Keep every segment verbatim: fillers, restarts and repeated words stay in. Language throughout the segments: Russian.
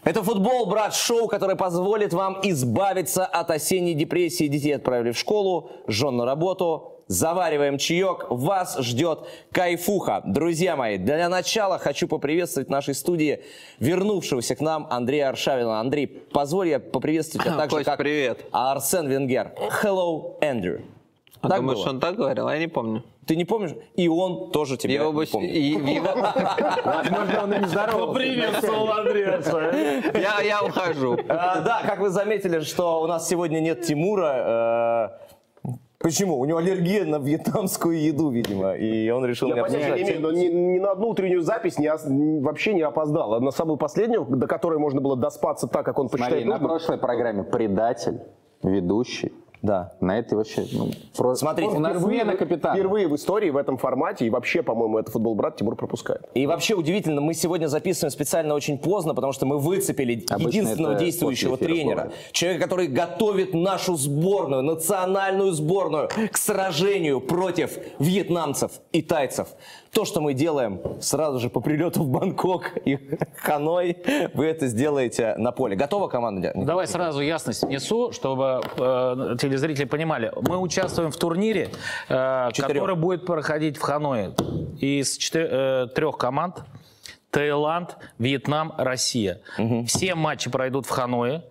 Это «Футбол, брат», шоу, которое позволит вам избавиться от осенней депрессии. Детей отправили в школу, жен на работу. Завариваем чаек, вас ждет кайфуха. Друзья мои, для начала хочу поприветствовать в нашей студии вернувшегося к нам Андрея Аршавина. Андрей, позволь я поприветствовать тебя так же, как привет. Арсен Венгер. Hello, Andrew. А так думаешь, было? он так говорил? Я не помню. Ты не помнишь? И он тоже тебя его не бы... помнит. И, его... Возможно, он и не здоровался. Поприветствовал Андрея. я, я ухожу. А, да, как вы заметили, что у нас сегодня нет Тимура. Почему? У него аллергия на вьетнамскую еду, видимо, и он решил Я меня понятия не имею, но ни, ни на одну утреннюю запись не, вообще не опоздал. А на самую последнюю, до которой можно было доспаться так, как он посчитает Смотри, на нужным. прошлой программе предатель, ведущий. Да. На этой вообще, ну, просто... Смотрите, у нас смена капитана. Впервые в истории в этом формате, и вообще, по-моему, это «Футбол, брат» Тимур пропускает. И вообще удивительно, мы сегодня записываем специально очень поздно, потому что мы выцепили Обычно единственного это действующего после эфира тренера. бывает. Человека, который готовит нашу сборную, национальную сборную к сражению против вьетнамцев и тайцев. То, что мы делаем сразу же по прилету в Бангкок и Ханой, вы это сделаете на поле. Готова команда? Давай сразу ясность внесу, чтобы э, телезрители понимали. Мы участвуем в турнире, э, который будет проходить в Ханое. Из четырех, э, трех команд. Таиланд, Вьетнам, Россия. Угу. Все матчи пройдут в Ханое.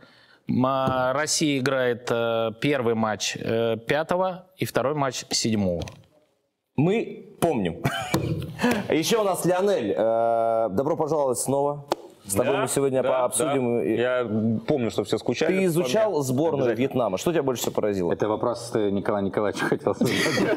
Россия играет э, первый матч э, пятого и второй матч седьмого. Мы помним. Еще у нас Лионель. Э, добро пожаловать снова. С тобой да, мы сегодня да, пообсудим. Да. Я помню, что все скучали. Ты изучал сборную Вьетнама. Что тебя больше всего поразило? Это вопрос Николая Николаевича хотел сказать.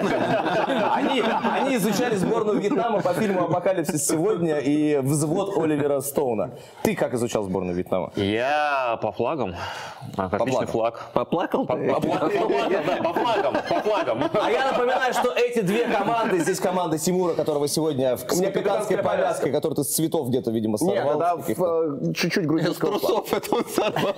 Они, они изучали сборную Вьетнама по фильму «Апокалипсис сегодня» и «Взвод» Оливера Стоуна. Ты как изучал сборную Вьетнама? Я по флагам. Отличный флаг. Поплакал? По, по, по, Да, по флагам, по флагам. а я напоминаю, что эти две команды, здесь команда Тимура, которого сегодня в, с капитанской повязкой, которую ты с цветов где-то, видимо, Нет, сорвал. да, в, э, чуть-чуть грузинского флага. это он сорвал.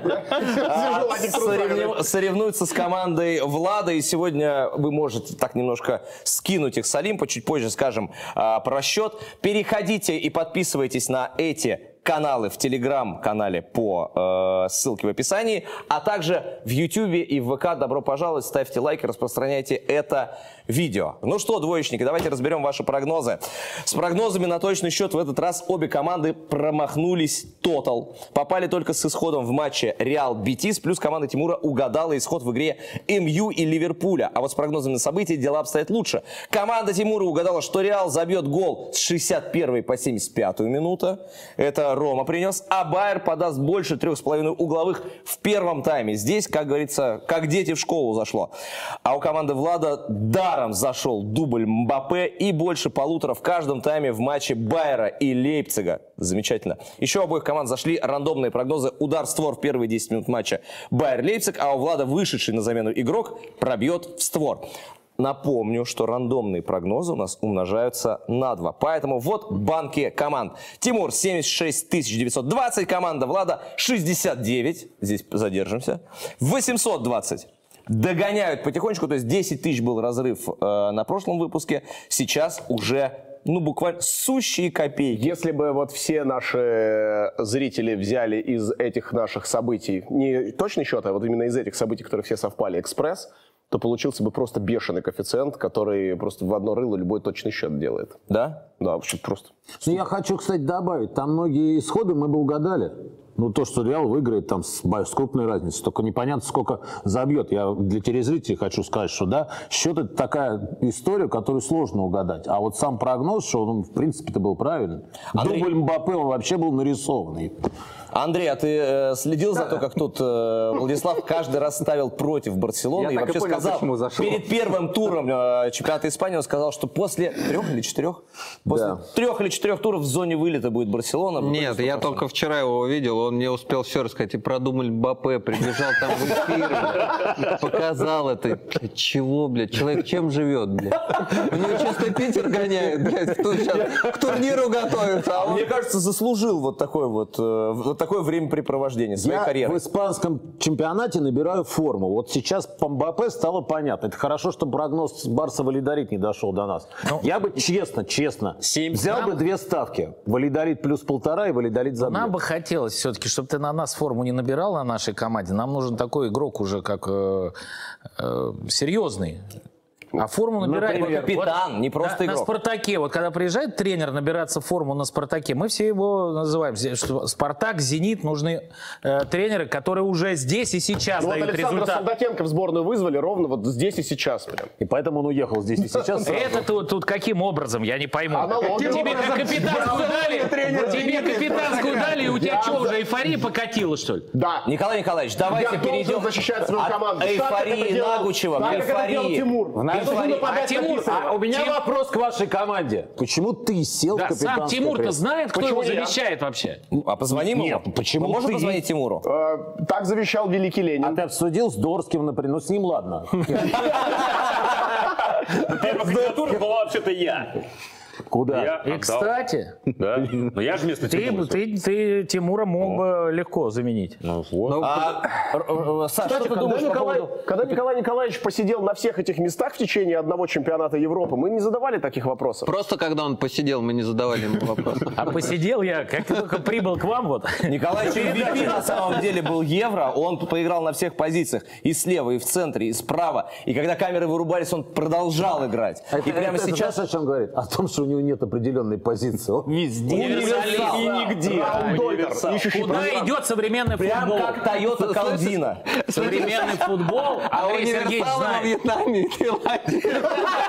А, соревнив- соревнуются с командой Влада, и сегодня вы можете так немножко скинуть их с Олимпа, чуть позже скажем а, про счет. Переходите и подписывайтесь на эти каналы в Телеграм-канале по э, ссылке в описании, а также в Ютубе и в ВК. Добро пожаловать, ставьте лайки, распространяйте это видео. Ну что, двоечники, давайте разберем ваши прогнозы. С прогнозами на точный счет в этот раз обе команды промахнулись тотал. Попали только с исходом в матче Реал Бетис, плюс команда Тимура угадала исход в игре эм ю и Ливерпуля. А вот с прогнозами на события дела обстоят лучше. Команда Тимура угадала, что Реал забьет гол с шестьдесят первой по семьдесят пятую минуту. Это Рома принес, а Байер подаст больше трех с половиной угловых в первом тайме. Здесь, как говорится, как дети в школу зашло. А у команды Влада даром зашел дубль Мбаппе и больше полутора в каждом тайме в матче Байера и Лейпцига. Замечательно. Еще у обоих команд зашли рандомные прогнозы. Удар в створ в первые десять минут матча Байер-Лейпциг, а у Влада вышедший на замену игрок пробьет в створ. Напомню, что рандомные прогнозы у нас умножаются на два. Поэтому вот банки команд. Тимур семьдесят шесть тысяч девятьсот двадцать, команда Влада шестьдесят девять, здесь задержимся, восемьсот двадцать. Догоняют потихонечку, то есть десять тысяч был разрыв э, на прошлом выпуске, сейчас уже, ну, буквально сущие копейки. Если бы вот все наши зрители взяли из этих наших событий, не точный счет, а вот именно из этих событий, которые все совпали, экспресс, то получился бы просто бешеный коэффициент, который просто в одно рыло любой точный счет делает. Да? Да, вообще просто. Ну, я хочу, кстати, добавить, там многие исходы мы бы угадали. Ну, то, что Реал выиграет там с, с крупной разницей, только непонятно, сколько забьет. Я для телезрителей хочу сказать, что да, счет — это такая история, которую сложно угадать. А вот сам прогноз, что он, в принципе, это был правильный. Андрей... Дубль Мбаппе, он вообще был нарисованный. Андрей, а ты э, следил за то, как тут э, Владислав каждый раз ставил против Барселоны? Я и так вообще и понял, сказал, почему зашел. перед первым туром э, чемпионата Испании он сказал, что после трех или четырех, после Да. трех или четырех туров в зоне вылета будет Барселона. Нет, я только вчера его увидел, он мне успел все рассказать. И продумали Мбаппе, прибежал там в эфир, показал это. Чего, блядь, человек чем живет, блядь? У него чисто Питер гоняет, блядь, кто сейчас к турниру готовится. А он... Мне кажется, заслужил вот такое вот, э, вот такое времяпрепровождение своей Я карьеры. в испанском чемпионате набираю форму. Вот сейчас по Мбаппе стало понятно. Это хорошо, что прогноз Барса Валидолид не дошел до нас. Ну, я бы честно, честно семь. взял Нам... бы две ставки. Валидолид плюс полтора и Валидолид забьет. Нам бы хотелось все все-таки, чтобы ты на нас форму не набирал на нашей команде, нам нужен такой игрок уже как э, э, серьезный. А форму набирать... Например, капитан, вот, не просто на, игрок. На «Спартаке», вот когда приезжает тренер набираться форму на «Спартаке», мы все его называем, что «Спартак», «Зенит», нужны э, тренеры, которые уже здесь и сейчас Ну, вот дают Александра результат. Солдатенко в сборную вызвали ровно вот здесь и сейчас. Прям. И поэтому он уехал здесь и сейчас. Это тут, тут каким образом, я не пойму. Аналогия. Тебе как капитанскую дали, тебе капитанскую дали, и у тебя что, уже эйфория покатила, что ли? Да. Николай Николаевич, давайте Я должен перейдем защищать свою от команду. Так, как эйфории это делал- Нагучева так, к как это делал эйфории. Тимур. Эйфории. А Тимур, А у меня Тим- вопрос к вашей команде. Почему ты сел Да, в капитанское сам Тимур-то кресло? знает, кто Почему его я? замещает вообще? А позвоним ему? Нет, почему Мы можем ты? позвонить Тимуру? Э, Так завещал великий Ленин. А ты обсудил с Дорским, например, ну с ним ладно. Первая кандидатура была вообще-то я. Куда? Я И, отдал. кстати, Да. Но я же вместо ты, Тимура. ты, ты Тимура мог бы легко заменить. Ну, вот. А, р- р- Саш, Кстати, что ты когда, думаешь по Николай, поводу... когда Николай Николаевич посидел на всех этих местах в течение одного чемпионата Европы, мы не задавали таких вопросов. Просто когда он посидел, мы не задавали ему вопросов. А посидел я, как только прибыл к вам, вот. Николай эм ви пи на самом деле был Евро, он поиграл на всех позициях, и слева, и в центре, и справа. И когда камеры вырубались, он продолжал играть. Это- И прямо это сейчас... знаешь, о чем говорит? О том, что у него нет определенной позиции. Он везде. Универсалист. И нигде. Раундовер, ищущий Куда пространство. идет современный Прям футбол? как Тойота Калдина. Современный футбол, А Андрей Сергеевич универсалы во знает. Вьетнаме и Таиланде.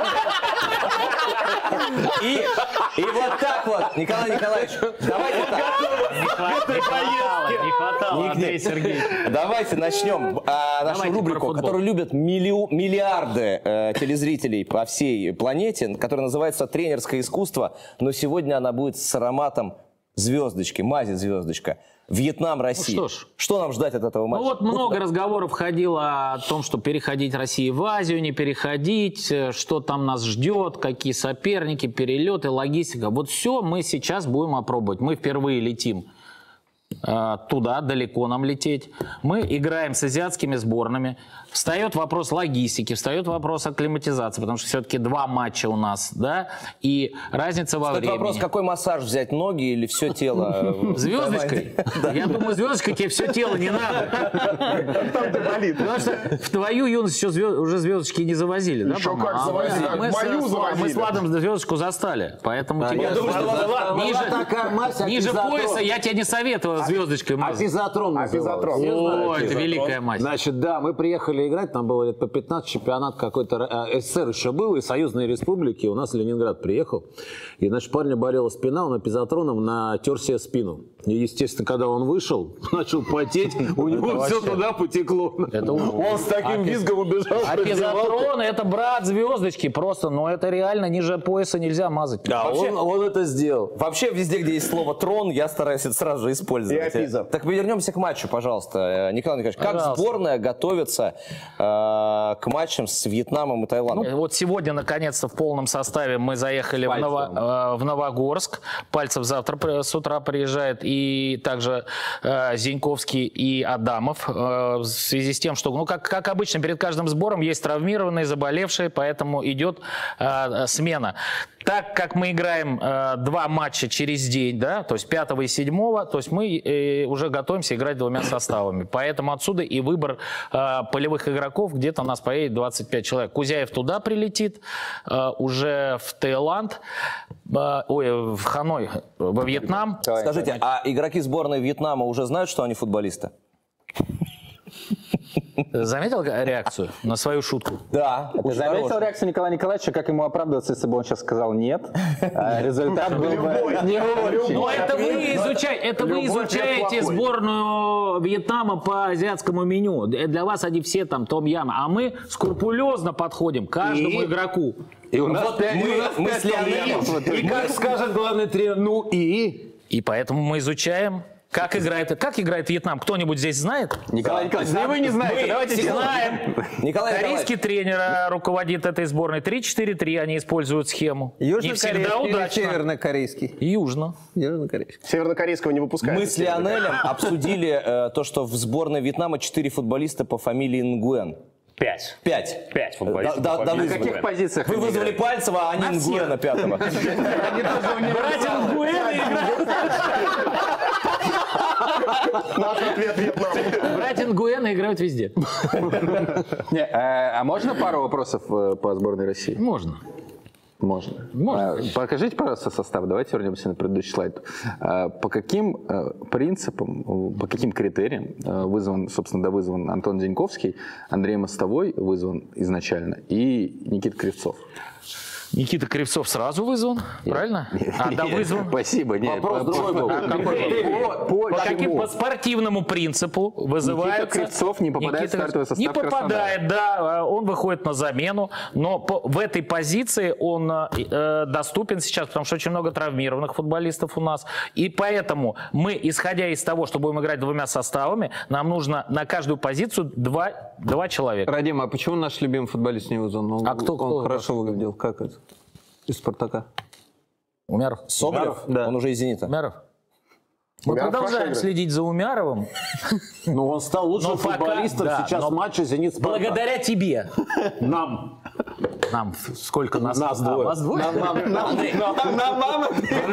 И, и вот так вот, Николай Николаевич, давайте так. Не хватало, не хватало, Андрей Сергеевич. Давайте начнем а, нашу Давайте про рубрику, футбол. которую любят миллиу- миллиарды э, телезрителей по всей планете, которая называется «Тренерское искусство», но сегодня она будет с ароматом звездочки, мази звездочка. Вьетнам, Россия. Ну что ж. Что нам ждать от этого матча? Ну вот много разговоров ходило о том, что переходить России в Азию, не переходить, э, что там нас ждет, какие соперники, перелеты, логистика. Вот все мы сейчас будем опробовать. Мы впервые летим э, туда, далеко нам лететь. Мы играем с азиатскими сборными. Встает вопрос логистики, встает вопрос акклиматизации, потому что все-таки два матча у нас, да, и разница во Стоит времени. вопрос, какой массаж взять, ноги или все тело? Звездочкой? Я думаю, звездочкой тебе все тело не надо. Потому что в твою юность еще звезд- уже звездочки не завозили, да, Еще по-моему? как А завозили, мы с- мою с- завозили. Мы с Владом звездочку застали, поэтому тебе думаю, что Была ниже, такая мазь, ниже апизотрон. пояса я тебе не советую звездочкой мазать. Апизотрон Апизотрон. назывался. О, это великая мать. Значит, да, мы приехали играть, там было лет по пятнадцать, чемпионат какой-то, э, СССР еще был, и союзные республики, у нас Ленинград приехал, и, значит, парня болела спина, он апизотроном натер себе спину. И, естественно, когда он вышел, начал потеть, у него все туда потекло. Он с таким визгом убежал, что Апизотрон — это брат звездочки, просто, но это реально ниже пояса нельзя мазать. Да, Вообще- он, он это сделал. Вообще везде, где есть слово «трон», я стараюсь это сразу же использовать. И апиза. Так вернемся к матчу, пожалуйста. Николай Николаевич, как Пожалуйста. сборная готовится э, к матчам с Вьетнамом и Таиландом? Ну, вот сегодня, наконец-то, в полном составе мы заехали в, Ново- э, в Новогорск. Пальцев завтра при- с утра приезжает. И также э, Зиньковский и Адамов. Э, в связи с тем, что, ну, как, как обычно, перед каждым сбором есть травмированные, заболевшие, поэтому идет э, смена. Так как мы играем э, два матча через день, да, то есть пятого и седьмого, то есть мы э, уже готовимся играть двумя составами. Поэтому отсюда и выбор э, полевых игроков, где-то у нас поедет двадцать пять человек. Кузяев туда прилетит, э, уже в Таиланд, э, ой, в Ханой, во Вьетнам. Скажите, а игроки сборной Вьетнама уже знают, что они футболисты? Заметил реакцию на свою шутку? Да. Ты заметил реакцию Николая Николаевича, как ему оправдываться, если бы он сейчас сказал нет? А результат был бы не очень. Но это вы, изучай, это вы Любой изучаете ответ плохой. сборную Вьетнама по азиатскому меню. Для вас они все там том-ям, а мы скрупулезно подходим к каждому игроку. И у нас Вот мы, мы с Леонидом. И как скажет главный тренер, ну и... И поэтому мы изучаем, как играет, как играет Вьетнам. Кто-нибудь здесь знает? Николай Николаевич, да вы не знаете, давайте Знаем. Николай Корейский тренер э, руководит этой сборной. три четыре три они используют схему. Не всегда Южнокорейский или удачно. севернокорейский? Южно. Южнокорейский. Севернокорейского не выпускают. Мы с Леонелем обсудили э, то, что в сборной Вьетнама четыре футболиста по фамилии Нгуэн. Пять. Пять. Пять футболистов. Да- да- да по вы- фамилии В каких Нгуэн. позициях? Вы они вызвали играют? Пальцева, а они Нгуэна пятого. Братья Нгуэны играют. Наш ответ Вьетнам. Братья Нгуэна играют везде. Не, а, а можно пару вопросов э, по сборной России? Можно. Можно. Можно. А, покажите, пожалуйста, состав. Давайте вернемся на предыдущий слайд. А, по каким а, принципам, по каким критериям а, вызван, собственно, да, вызван Антон Деньковский, Андрей Мостовой вызван изначально и Никита Кривцов? Никита Кривцов сразу вызван, правильно? А, да, вызван. Спасибо. Нет, Вопрос по- другой по- был. по- По- по По, каким, чему? по спортивному принципу вызывается... Никита Кривцов не попадает в стартовый состав Не попадает, да, он выходит на замену, но по, в этой позиции он э, доступен сейчас, потому что очень много травмированных футболистов у нас, и поэтому мы, исходя из того, что будем играть двумя составами, нам нужно на каждую позицию два, два человека. Радим, а почему наш любимый футболист не вызван? Он, А кто- он кто хорошо выглядел. Как это? Из «Спартака». Умяров? Соболев? Да. Он уже из «Зенита». Умяров? Мы Умяров продолжаем хорошо следить за Умяровым. Ну, он стал лучшим Но пока- футболистом да, сейчас но в матче «Зенит» Спартак. Благодаря тебе. Нам. Нам сколько нас? Нас А, двое. вас двое? На маму!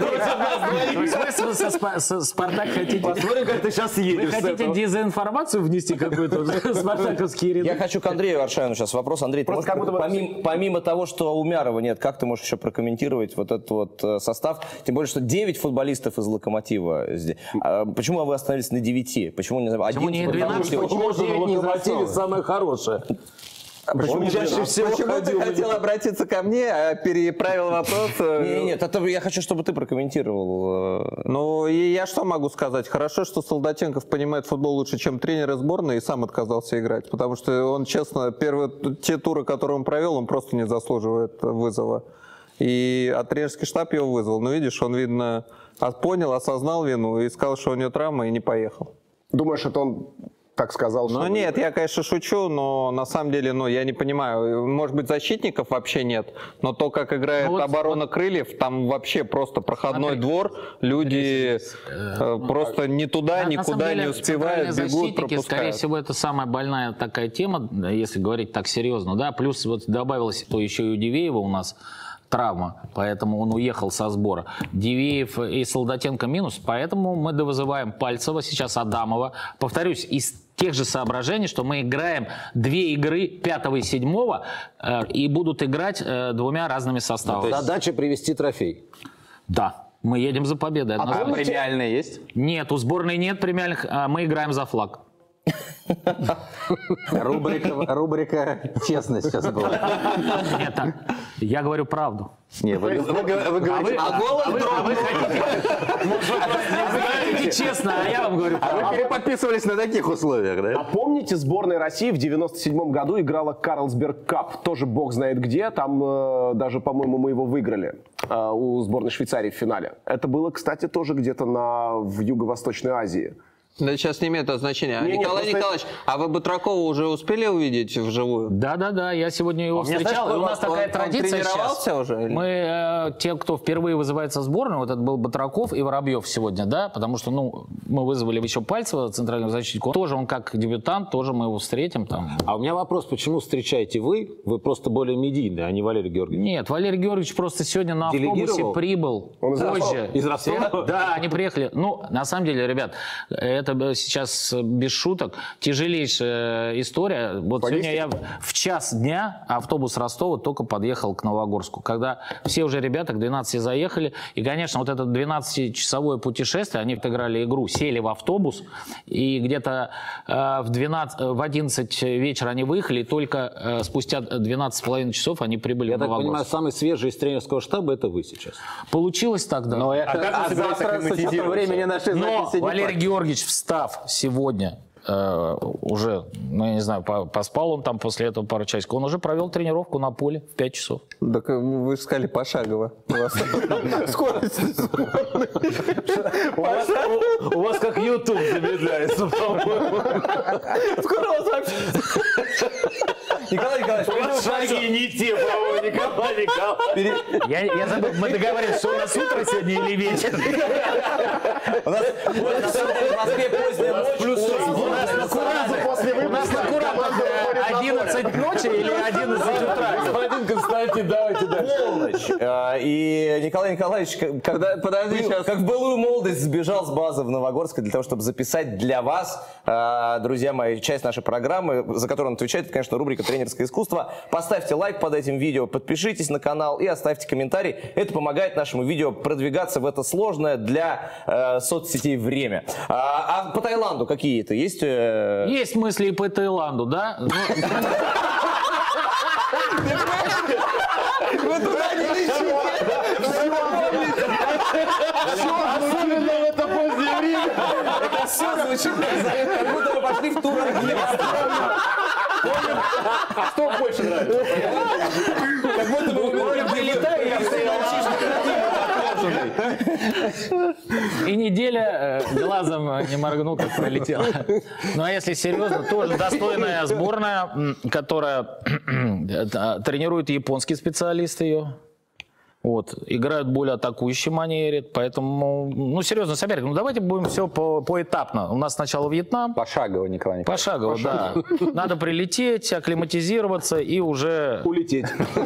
То есть вы со- со Спа- со Спартак хотите... Посмотрим, как ты сейчас Вы едешь. с хотите этого. дезинформацию внести какую-то в спартаковские ряды? Я хочу к Андрею Аршавину сейчас вопрос. Андрей, ты Просто можешь, как будто бы- помимо, помимо того, что Умярова нет, как ты можешь еще прокомментировать вот этот вот э, состав? Тем более, что девять футболистов из «Локомотива» здесь. А почему вы остановились на девяти? Почему не Почему один? не Потому что- двенадцать? Можно на «Локомотиве» самое хорошее. Почему, чаще всего почему ты ходил, хотел обратиться ко мне, а переправил вопрос? э, Не, нет, это я хочу, чтобы ты прокомментировал. э, Ну, и я что могу сказать? Хорошо, что Солдатенков понимает футбол лучше, чем тренеры сборной, и сам отказался играть. Потому что он, честно, первые те туры, которые он провел, он просто не заслуживает вызова. И а тренерский штаб его вызвал. Но видишь, он, видно, а- понял, осознал вину и сказал, что у него травма, и не поехал. Думаешь, это он так сказал? Ну что- нет, я, конечно, шучу, но на самом деле, ну, я не понимаю. Может быть, защитников вообще нет, но то, как играет Ну вот- оборона крыльев, там вообще просто проходной Смотри. двор, люди э, просто ни туда, На- на самом никуда деле, не успевают, центральные бегут, защитники, скорее пропускают. всего, это самая больная такая тема, если говорить так серьезно, да, плюс вот добавилось, то еще и у Дивеева у нас травма, поэтому он уехал со сбора. Дивеев и Солдатенко минус, поэтому мы довызываем Пальцева, сейчас Адамова. Повторюсь, из тех же соображений, что мы играем две игры пятого и седьмого э, и будут играть э, двумя разными составами. Задача привезти трофей. Да, мы едем за победой. А однозначно. премиальные есть? Нет, у сборной нет премиальных, а мы играем за флаг. Рубрика, рубрика «Честно» сейчас была. Нет, так, я говорю правду. Не, вы, вы- вы- вы говорите, а вы, а вы- а вы хотите, а вы хотите честно, а я вам говорю а правду. вы переподписывались на таких условиях, А да? помните, сборная России в девяносто седьмом году играла Карлсберг Кап? Тоже бог знает где. Там э, даже, по-моему, мы его выиграли э, у сборной Швейцарии в финале. Это было, кстати, тоже где-то на, в Юго-Восточной Азии. Да сейчас не имеет это значения. А Не, не, Николай просто- Николаевич, а вы Батракова уже успели увидеть вживую? Да, да, да, я сегодня его А мне, встречал, знаешь, и у нас он- такая он традиция тренировался сейчас. уже или- Мы, э, те, кто впервые вызывается в сборную, вот это был Батраков и Воробьев сегодня, да, потому что, ну, мы вызвали еще Пальцева, центрального защитника, тоже он как дебютант, тоже мы его встретим там. А у меня вопрос, почему встречаете вы? Вы просто более медийные, а не Валерий Георгиевич. Нет, Валерий Георгиевич просто сегодня на автобусе Делегировал? прибыл Он из Ростова? позже. Из Ростова? Да, они приехали. Ну, на самом деле, ребят, это сейчас без шуток тяжелейшая история. Вот сегодня я в час дня автобус Ростова только подъехал к Новогорску, когда все уже ребята к двенадцати заехали. И, конечно, вот это двенадцатичасовое путешествие, они отыграли игру, сели в автобус, и где-то э, в, двенадцать, в одиннадцать вечера они выехали, и только э, спустя двенадцать с половиной часов они прибыли Я в так Новогорск. понимаю, самый свежий из тренерского штаба это вы сейчас. Получилось тогда. Но это, как вы а собираетесь завтра с учетом акклиматизироваться? времени нашей Но записи не Валерий факт. Георгиевич, встав сегодня, э, уже, ну, я не знаю, по- поспал он там после этого пару часиков, он уже провел тренировку на поле в пять часов. Так э, вы же сказали пошагово. У вас скорость. У вас как YouTube замедляется, по-моему. Скоро у вас вообще... Николай Николаевич, У вас шаги не те, по-моему, Николай Николаевич. Я, я забыл, мы договорились, что у нас утро сегодня или вечер. у нас на самом деле в Москве поздняя ночь. У нас аккуратно, у нас аккуратно одиннадцать ночи или одиннадцать утра? Господин Константин, давайте дальше. Полночь. А, И Николай Николаевич, как, как, Подо- подожди, был- сейчас. как в былую молодость, сбежал с базы в Новогорске для того, чтобы записать для вас, а, друзья мои, часть нашей программы, за которую он отвечает, это, конечно, рубрика «Тренерское искусство». Поставьте лайк под этим видео, подпишитесь на канал и оставьте комментарий. Это помогает нашему видео продвигаться в это сложное для э, соцсетей время. А, а по Таиланду какие-то есть? э, Есть мысли и по Таиланду, да? Ну, Особенно в это позднее время. Это все звучит как будто мы пошли в тур. Что больше нравится? Как будто бы мы прилетаем, и все И неделя э, глазом не моргнул, как пролетела. Ну а если серьезно, тоже достойная сборная, м, которая э, тренирует японские специалисты ее. Вот, играют в более атакующей манере, поэтому, ну, серьезно, соперник, ну, давайте будем все по, поэтапно. У нас сначала Вьетнам. Пошагово, Николай Николаевич. Пошагово, да. Надо прилететь, акклиматизироваться и уже Улететь.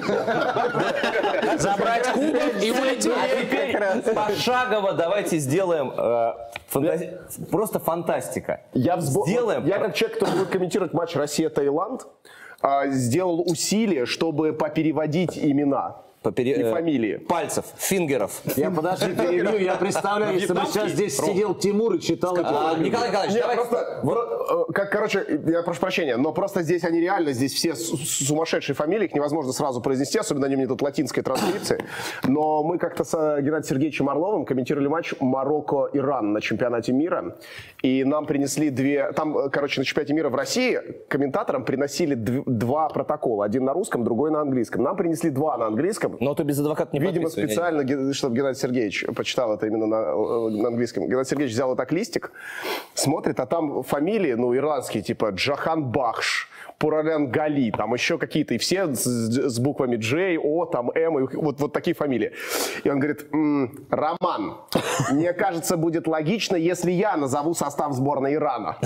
забрать кубок и улететь. А теперь пошагово давайте сделаем э, фанта- просто фантастика. Я, в сбо- Сделаем. я как человек, который будет комментировать матч Россия-Таиланд, а, сделал усилие, чтобы попереводить имена Попери- и э, фамилии. Пальцев, фингеров. Я подожди, перебью, я представляю, если бы сейчас здесь сидел Тимур и читал эти А, фамилии. Николай Николаевич, Не, давай. просто, про- э, как, короче, я прошу прощения, но просто здесь они реально, здесь все с- с- сумасшедшие фамилии, их невозможно сразу произнести, особенно они мне тут латинской транскрипции. Но мы как-то с э, Геннадием Сергеевичем Орловым комментировали матч Марокко-Иран на чемпионате мира, и нам принесли две, там, э, короче, на чемпионате мира в России комментаторам приносили дв- два протокола, один на русском, другой на английском. Нам принесли два на английском. Но ты без адвоката не Видимо, подписывай. специально, ге- чтобы Геннадий Сергеевич почитал это именно на, э, на английском. Геннадий Сергеевич взял вот так листик, смотрит, а там фамилии, ну, ирландские, типа Джахан Бахш, Пуралян Гали, там еще какие-то, и все с, с буквами Джей, О, там, М, и вот, вот такие фамилии. И он говорит: «М, Роман, мне кажется, будет логично, если я назову состав сборной Ирана».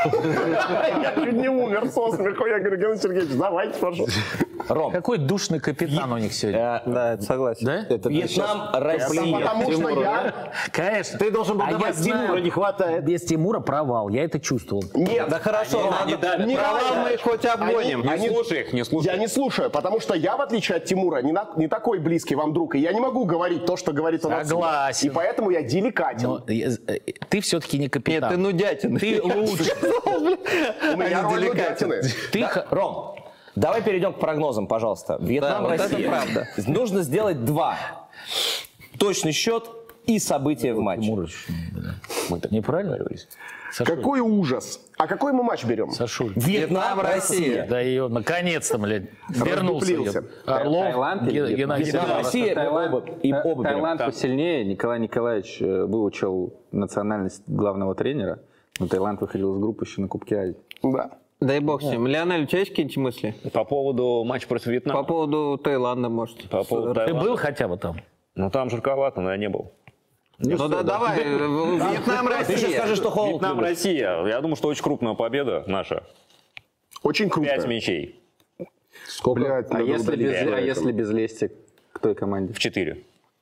Я чуть не умер со смеху. Я говорю: Геннадий Сергеевич, давайте, пожалуйста. Ром, Какой душный капитан у них сегодня. Да, это согласен. Да? Вьетнам, Россия. Потому что я... Конечно. Ты должен был А я добавить знаю, Тимура, не хватает. Без Тимура провал, я это чувствовал. Нет, Да хорошо, Не дали. Не провал надо. мы их хоть обгоним. Не Они- слушай их, не слушай. Я не слушаю, потому что я, в отличие от Тимура, не, на- не такой близкий вам друг, и я не могу говорить то, что говорит он отсюда. Согласен. И поэтому я деликатен. Но я- э, ты все-таки не Нет, капитан. ты нудятин. Ты лучше. У меня роль нудятины. Ты х- Ром, давай перейдем к прогнозам, пожалуйста. Вьетнам, вот это Россия. правда. Нужно сделать два. Точный счет и события в матче. Тимурович, да. Неправильно говоришь? Сашуль, Какой ужас. А какой мы матч берем? Сашуль. Вьетнам, Россия. Да ее, наконец-то, блядь, вернулся. Раздуплился. её. Орлов, Таиланд или Ге- Вьетнам? Геннадий Вьетнам, Сергеевич. Россия, Таиланд, оба- и Та- оба берем. Таиланд посильнее. Николай Николаевич э, выучил национальность главного тренера. Но Таиланд выходил из группы еще на Кубке Азии. Да. Дай бог с ним. Леонель, у тебя есть какие-нибудь мысли? По поводу матча против По Вьетнама. поводу Таиланда, может? По поводу Ты Таиланда. был хотя бы там? Ну там жарковато, но я не был. Ну да, давай. э, Вьетнам, Ты еще Россия. скажи, что холод Вьетнам, любишь. Россия. Я думаю, что очень крупная победа наша. Очень круто. Пять мячей Блядь, А надо если, удалить без, это. а если без лести к той команде? в четыре.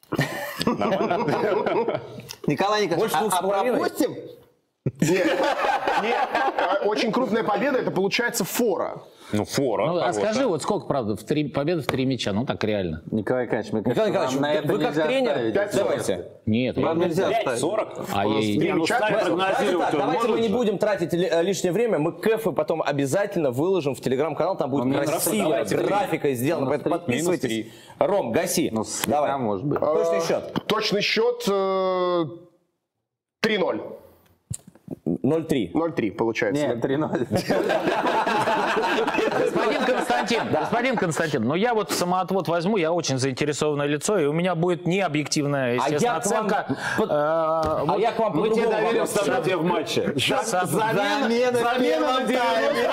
Николай Николаевич, Больше двух с а, а половиной? пропустим? Нет, нет, э, очень крупная победа, это получается фора. Ну, фора. Ну, а хорошая. скажи, вот сколько, правда, в три победы в три мяча? Ну, так реально. Николай Николаевич, мне Николай кажется, Николаевич, вам на это вы как нельзя тренер, ставить. давайте. Нет, Вам я- нельзя пять ставить. сорок. А я- Не, ну мяча, стать давайте прогнозировать так, он давайте мы может не же. будем тратить ли- э, лишнее время. Мы кэфы потом обязательно выложим в телеграм-канал. Там будет минус красивая давайте, графика сделана. Поэтому Минус подписывайтесь. три. Ром, гаси. Ну, с Давай. Вьетнам, может быть. Точный счет. Точный счет э, три ноль. ноль три. ноль три получается. Нет, три ноль. Господин Константин, господин Константин, ну я вот самоотвод возьму, я очень заинтересованное лицо, и у меня будет не объективная, естественно, я к вам оценка. под- Э, А вот я к вам Мы тебе по-другому доверим вопрос. события в матче. со- Замена в первом тайме.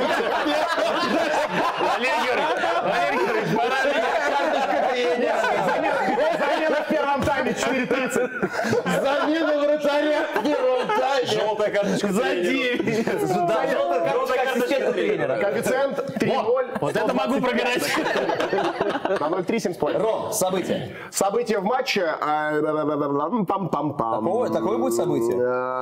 Валерий Георгиевич, Валерий Георгиевич, Замена в первом тайме четыре тридцать. Замена вратаря в первом тайме. желтая карточка За девять. Коэффициент три ноль. Вот это могу пробирать. На ноль три семь с половиной. Ром, события. События в матче. а, пам-пам-пам. Какое, такое будет событие?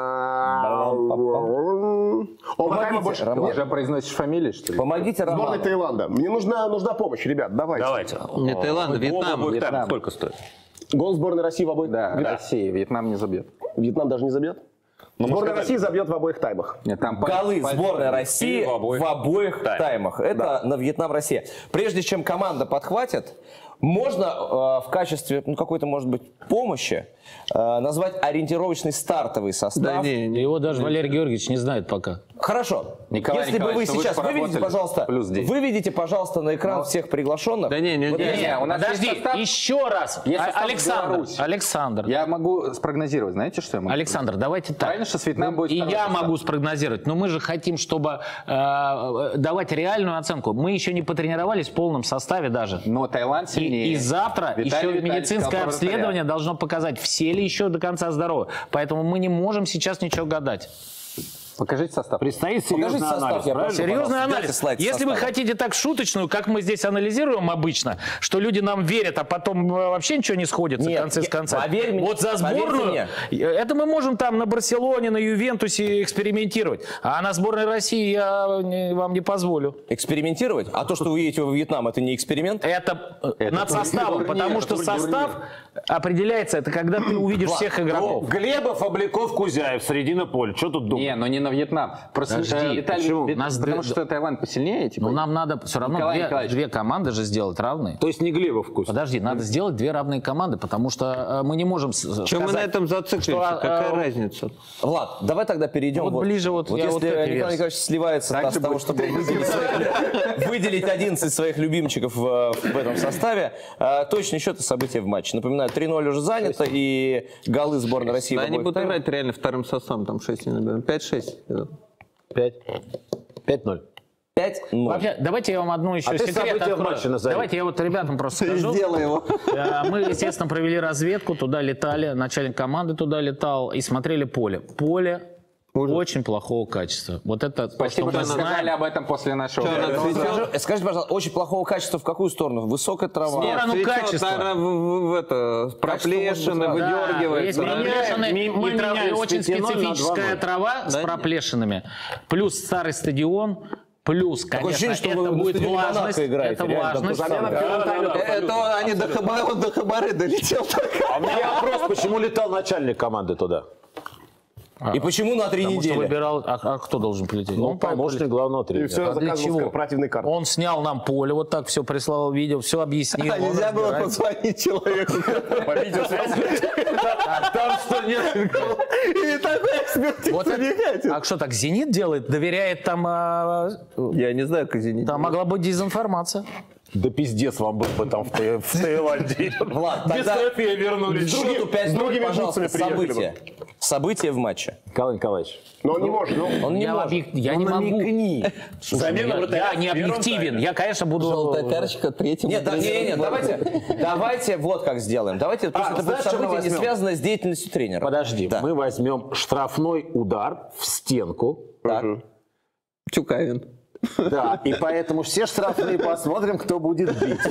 Овертайма больше. Ты уже произносишь фамилии, что ли? Помогите Сборная Роману. Таиланда. Мне нужна, нужна помощь, ребят, давайте. Давайте. Не Таиланд, Вьетнам. Гол Вьетнам. сколько стоит? Гол сборной России в обоих. Да, Россия, Вьетнам не забьет. Вьетнам даже не забьет? Сборная России забьет в обоих таймах. Нет, там Голы сборной России в обоих в обоих таймах. таймах. Это на Вьетнам-Россия. Прежде чем команда подхватит, можно э, в качестве ну, какой-то, может быть, помощи э, назвать ориентировочный стартовый состав. Да, не, не. Его даже Валерий Георгиевич не знает пока. Хорошо. Николай Если бы вы Николаевич, ну вы сейчас же выведите, поработали. пожалуйста, Плюс десять. выведите, пожалуйста, на экран всех приглашенных. Да не, не, Вот не. если- Не, у нас Подожди, есть состав. еще раз. Есть А- состав Александр, Беларуси. Александр. Я могу спрогнозировать, знаете, что я могу? Александр, давайте так. Правильно, что с Вьетнамом будет И второй я состав? могу спрогнозировать, но мы же хотим, чтобы э, давать реальную оценку. Мы еще не потренировались в полном составе даже. Но Таиланд И, сильнее. и завтра Виталий еще Витальевич медицинское сказал про обследование вратаря. должно показать, все ли еще до конца здоровы. Поэтому мы не можем сейчас ничего гадать. Покажите состав. Предстоит Покажите серьезный состав, анализ, я правильно? прошу. Серьезный пожалуйста, анализ. дайте слайд Если вы состава. хотите так шуточную, как мы здесь анализируем обычно, что люди нам верят, а потом э, вообще ничего не сходится Нет, в конце с я- конца. поверь мне, вот за поверьте сборную, мне. э, это мы можем там на Барселоне, на Ювентусе экспериментировать. А на сборной России я не- вам не позволю. Экспериментировать? А то, что вы едете во Вьетнам, это не эксперимент? Это, э, над составом, потому что состав определяется, это когда ты увидишь всех игроков. Глебов, Обликов, Кузяев, середина поля. Что тут думать? Не, но не на Вьетнам. Просто Подожди, э, Виталий, почему? Вит- Нас потому две- что Таиланд посильнее, типа. Но нам надо все равно Николай две, Николаевич. две команды же сделать равные. То есть не Глебов вкус. Подожди, надо сделать две равные команды, потому что э, мы не можем с- Чем сказать, мы на этом зациклимся? что, э, Какая э, разница? Влад, давай тогда перейдем. Вот ближе вот я если вот к этой Николай версии. Николаевич сливается Так от же того, будет. чтобы выделить, своих- выделить одиннадцать своих любимчиков в, в этом составе, э, точный счет и события в матче. Напоминаю, три ноль уже занято, и голы сборной России Да в они обоих будут таймах. играть реально вторым составом, там шесть не наберем. пять-шесть. Пять. Пять ноль. пять ноль. Вообще, давайте я вам одну еще А ты секрет события в открою. матче назови. Давайте я вот ребятам просто скажу. Сделай его. Э, Мы, естественно, провели разведку, туда летали, начальник команды туда летал и смотрели поле. Поле очень плохого качества. Вот это то, Спасибо, что что мы сказали знаем. об этом после нашего. Что, она цветет? Скажи- Скажите, пожалуйста, очень плохого качества в какую сторону? Высокая трава? Нет, сторону Цветет, качества. наверное, в, в- в это, проплешины, может быть, Да, есть выдергивается. проплешины, ми- мы ми- меняли меняем очень с пяти ноль на два специфическая ноль. трава с проплешинами, плюс старый стадион, плюс, конечно, ощущение, что это вы на будет стадионе влажность, Монако играете, это реально, там влажность. то же самое. Это они до Хабары, он до Хабары долетел. А у меня вопрос, почему летал начальник команды туда? И почему на три Потому что недели? выбирал, а, а кто должен полететь? Ну, Он помощник главного И тренера. все А для заказывал чего? корпоративной картой. Он снял нам поле, вот так все прислал видео, все объяснил. А он нельзя было разбирается. позвонить человеку по видеосвязи. Там что нет. И такой экспертизы Вот не это- хотел. а что так, «Зенит» делает? Доверяет там... а, Я не знаю, как извините. там могла быть дезинформация. Да пиздец вам был бы там в, Таи- в Таиланде. Влад, Без тогда трофея вернулись. к счету пять ноль, другими пожалуйста, бутсами приехали бы. события. События в матче. Николай Николаевич. Но он не может. ну, Он не я может. объек- я Ну, не могу. намекни. Я, я не объективен. Я, конечно, буду... Желтая карточка третьему. Нет, да, не, не, не, давайте, давайте вот как сделаем. Давайте, пусть это будет знаешь, что мы событие, не возьмем? связанное с деятельностью тренера. Подожди, Да. мы возьмем штрафной удар в стенку. Так. Чукавин. Да, и поэтому все штрафные посмотрим, кто будет бить.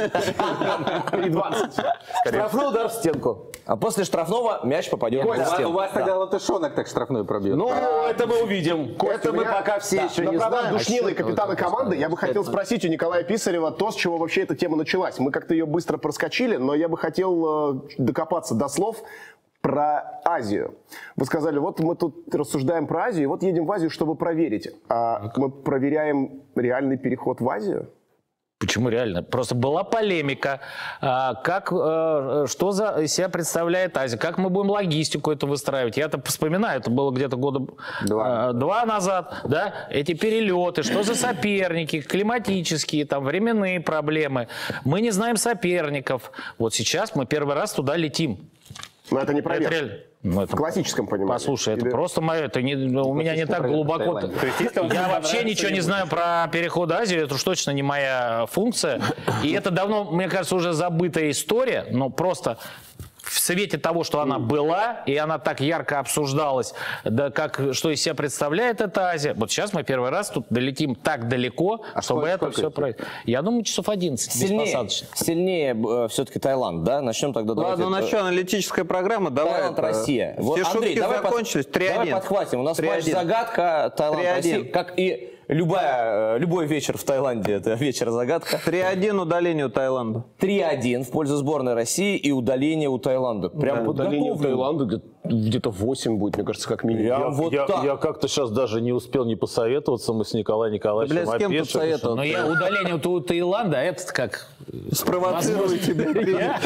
И двадцать. Штрафной удар в стенку. А после штрафного мяч попадет в У вас- У стенку. вас тогда Латышонок так штрафной пробьет. Ну, это мы увидим. Это у мы меня- пока все Да, еще на не правах знаем. душнила и капитана команды я бы хотел спросить у Николая Писарева то, с чего вообще эта тема началась. Мы как-то ее быстро проскочили, но я бы хотел э, докопаться до слов про Азию. Вы сказали, вот мы тут рассуждаем про Азию, и вот едем в Азию, чтобы проверить. А мы проверяем реальный переход в Азию? Почему реально? Просто была полемика, а, как, э, что за из себя представляет Азия, как мы будем логистику это выстраивать. Я-то вспоминаю, это было где-то года Два. э, два назад, да, эти перелеты, что за соперники, климатические, там, временные проблемы. Мы не знаем соперников. Вот сейчас мы первый раз туда летим. Но это не Это проверка. реально. Ну, это- В классическом понимании. Послушай, это Или- просто мое, это не, у меня не так глубоко. Я вообще ничего не знаю про переход Азии, это уж точно не моя функция. И это давно, мне кажется, уже забытая история, но просто в свете того, что она была, и она так ярко обсуждалась, да как, что из себя представляет эта Азия. Вот сейчас мы первый раз тут долетим так далеко, А чтобы сколько- это сколько все идти? пройти. Я думаю, часов одиннадцать Сильнее, беспосадочно. сильнее э, все-таки Таиланд, да? Начнем тогда. Ладно, давайте, ну э, что, аналитическая программа, давай. Таиланд, это, Россия. Все Вот, Андрей, шутки давай под- закончились, три Давай один. подхватим. У нас три матч один. загадка Таиланд, три один. Россия. Как и любая, э, любой вечер в Таиланде, это вечер загадка. три один удалению Таиланда. три один в пользу сборной России и удаление у Таиланда. Прям Удаление подготовлено. Таиланда где- где-то восемь будет, мне кажется, как минимум. Прям вот я, так. я как-то сейчас даже не успел не посоветоваться. Мы с Николаем Николаевичем Блядь, с кем опять тут советоваться? Но я удаление у Таиланда, а этот как? Спровоцирую тебя.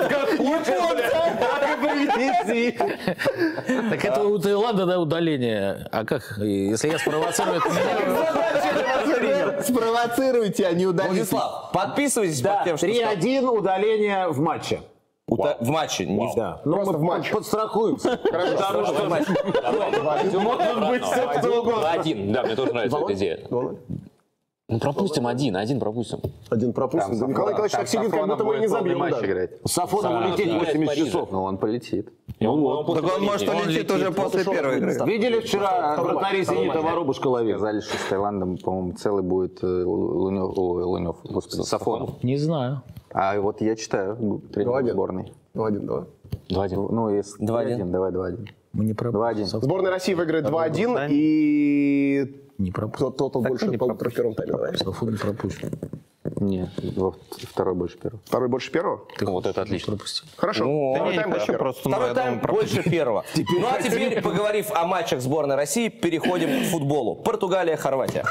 Так это у Таиланда, да, удаление. А как, если я спровоцирую, это меня... Спровоцируйте, а не удалите. Владислав, подписывайтесь под тем, что три сказал. один удаление в матче. У Та- в матче. Не в- Да. Ну, Просто мы в матче. подстрахуемся. в матче. Может быть, все кто угодно. Один, да, мне тоже нравится эта идея. Ну, пропустим один, один пропустим. Один пропустим. Да, Николай Николаевич так сидит, как будто мы не забьем. матч даже. играть. С Сафоном улететь да, восемьдесят Парижа. часов. Ну, он полетит. И он- он после Так он может полетит. улететь уже после первой игры. Видели вчера вратарей «Зенита» воробушка ловил? Сказали, что с Таиландом, по-моему, целый будет э, Лунев, ой, Лунев, господи, Сафонов. Не знаю. А вот я читаю тренер Два-один. сборной. Ну, один, давай. Два-один. Ну, если Два-один. давай два-один. Мы не пропустим. два-один. Сборная России выиграет два один, и Не пропустим. кто кто больше полутора в первом тайме. Давай. Сафу не пропустим. Нет, во- второй больше первого. Второй больше первого? Вот это отлично. Пропустим. Хорошо. Ну, Второй Я тайм не больше хочу первого. просто, ну, Второй я тайм думаю, больше первого. Ну а теперь, поговорив о матчах сборной России, переходим к футболу. Португалия, Хорватия.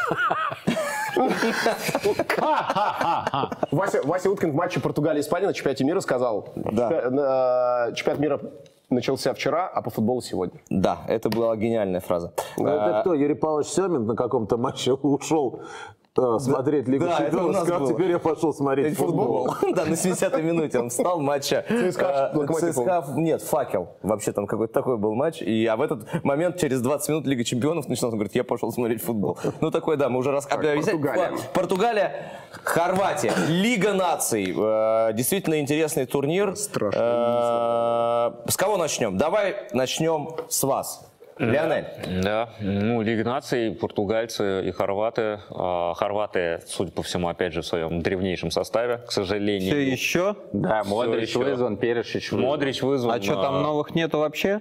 Вася, Вася Уткин в матче Португалия-Испания на чемпионате мира сказал, Да. «Чемпи- э, чемпионат мира начался вчера, а по футболу сегодня». Да, это была гениальная фраза. Ну, это кто? Юрий Павлович Семин на каком-то матче ушел э, смотреть Лигу да, это у Чемпионов. нас Сказал, было. теперь я пошел смотреть футбол. Да, на семидесятой минуте он встал матча. ЦСКА, э, Локомотив. ЦСКА, нет, Факел. Вообще там какой-то такой был матч. И, а в этот момент, через двадцать минут Лига Чемпионов началась, он говорит, я пошел смотреть футбол. Ну такой, да, мы уже рассказывали. Португалия. Португалия, Хорватия, Лига наций. Э, Действительно интересный турнир. Страшно. Э, С кого начнем? Давай начнем с вас. Леонель. Да, ну, Лига наций, португальцы и хорваты. А, хорваты, судя по всему, опять же, в своем древнейшем составе, к сожалению. Все еще? Да, Модрич еще. вызван, Перешич вызван. Модрич вызван. А что, там новых нету вообще?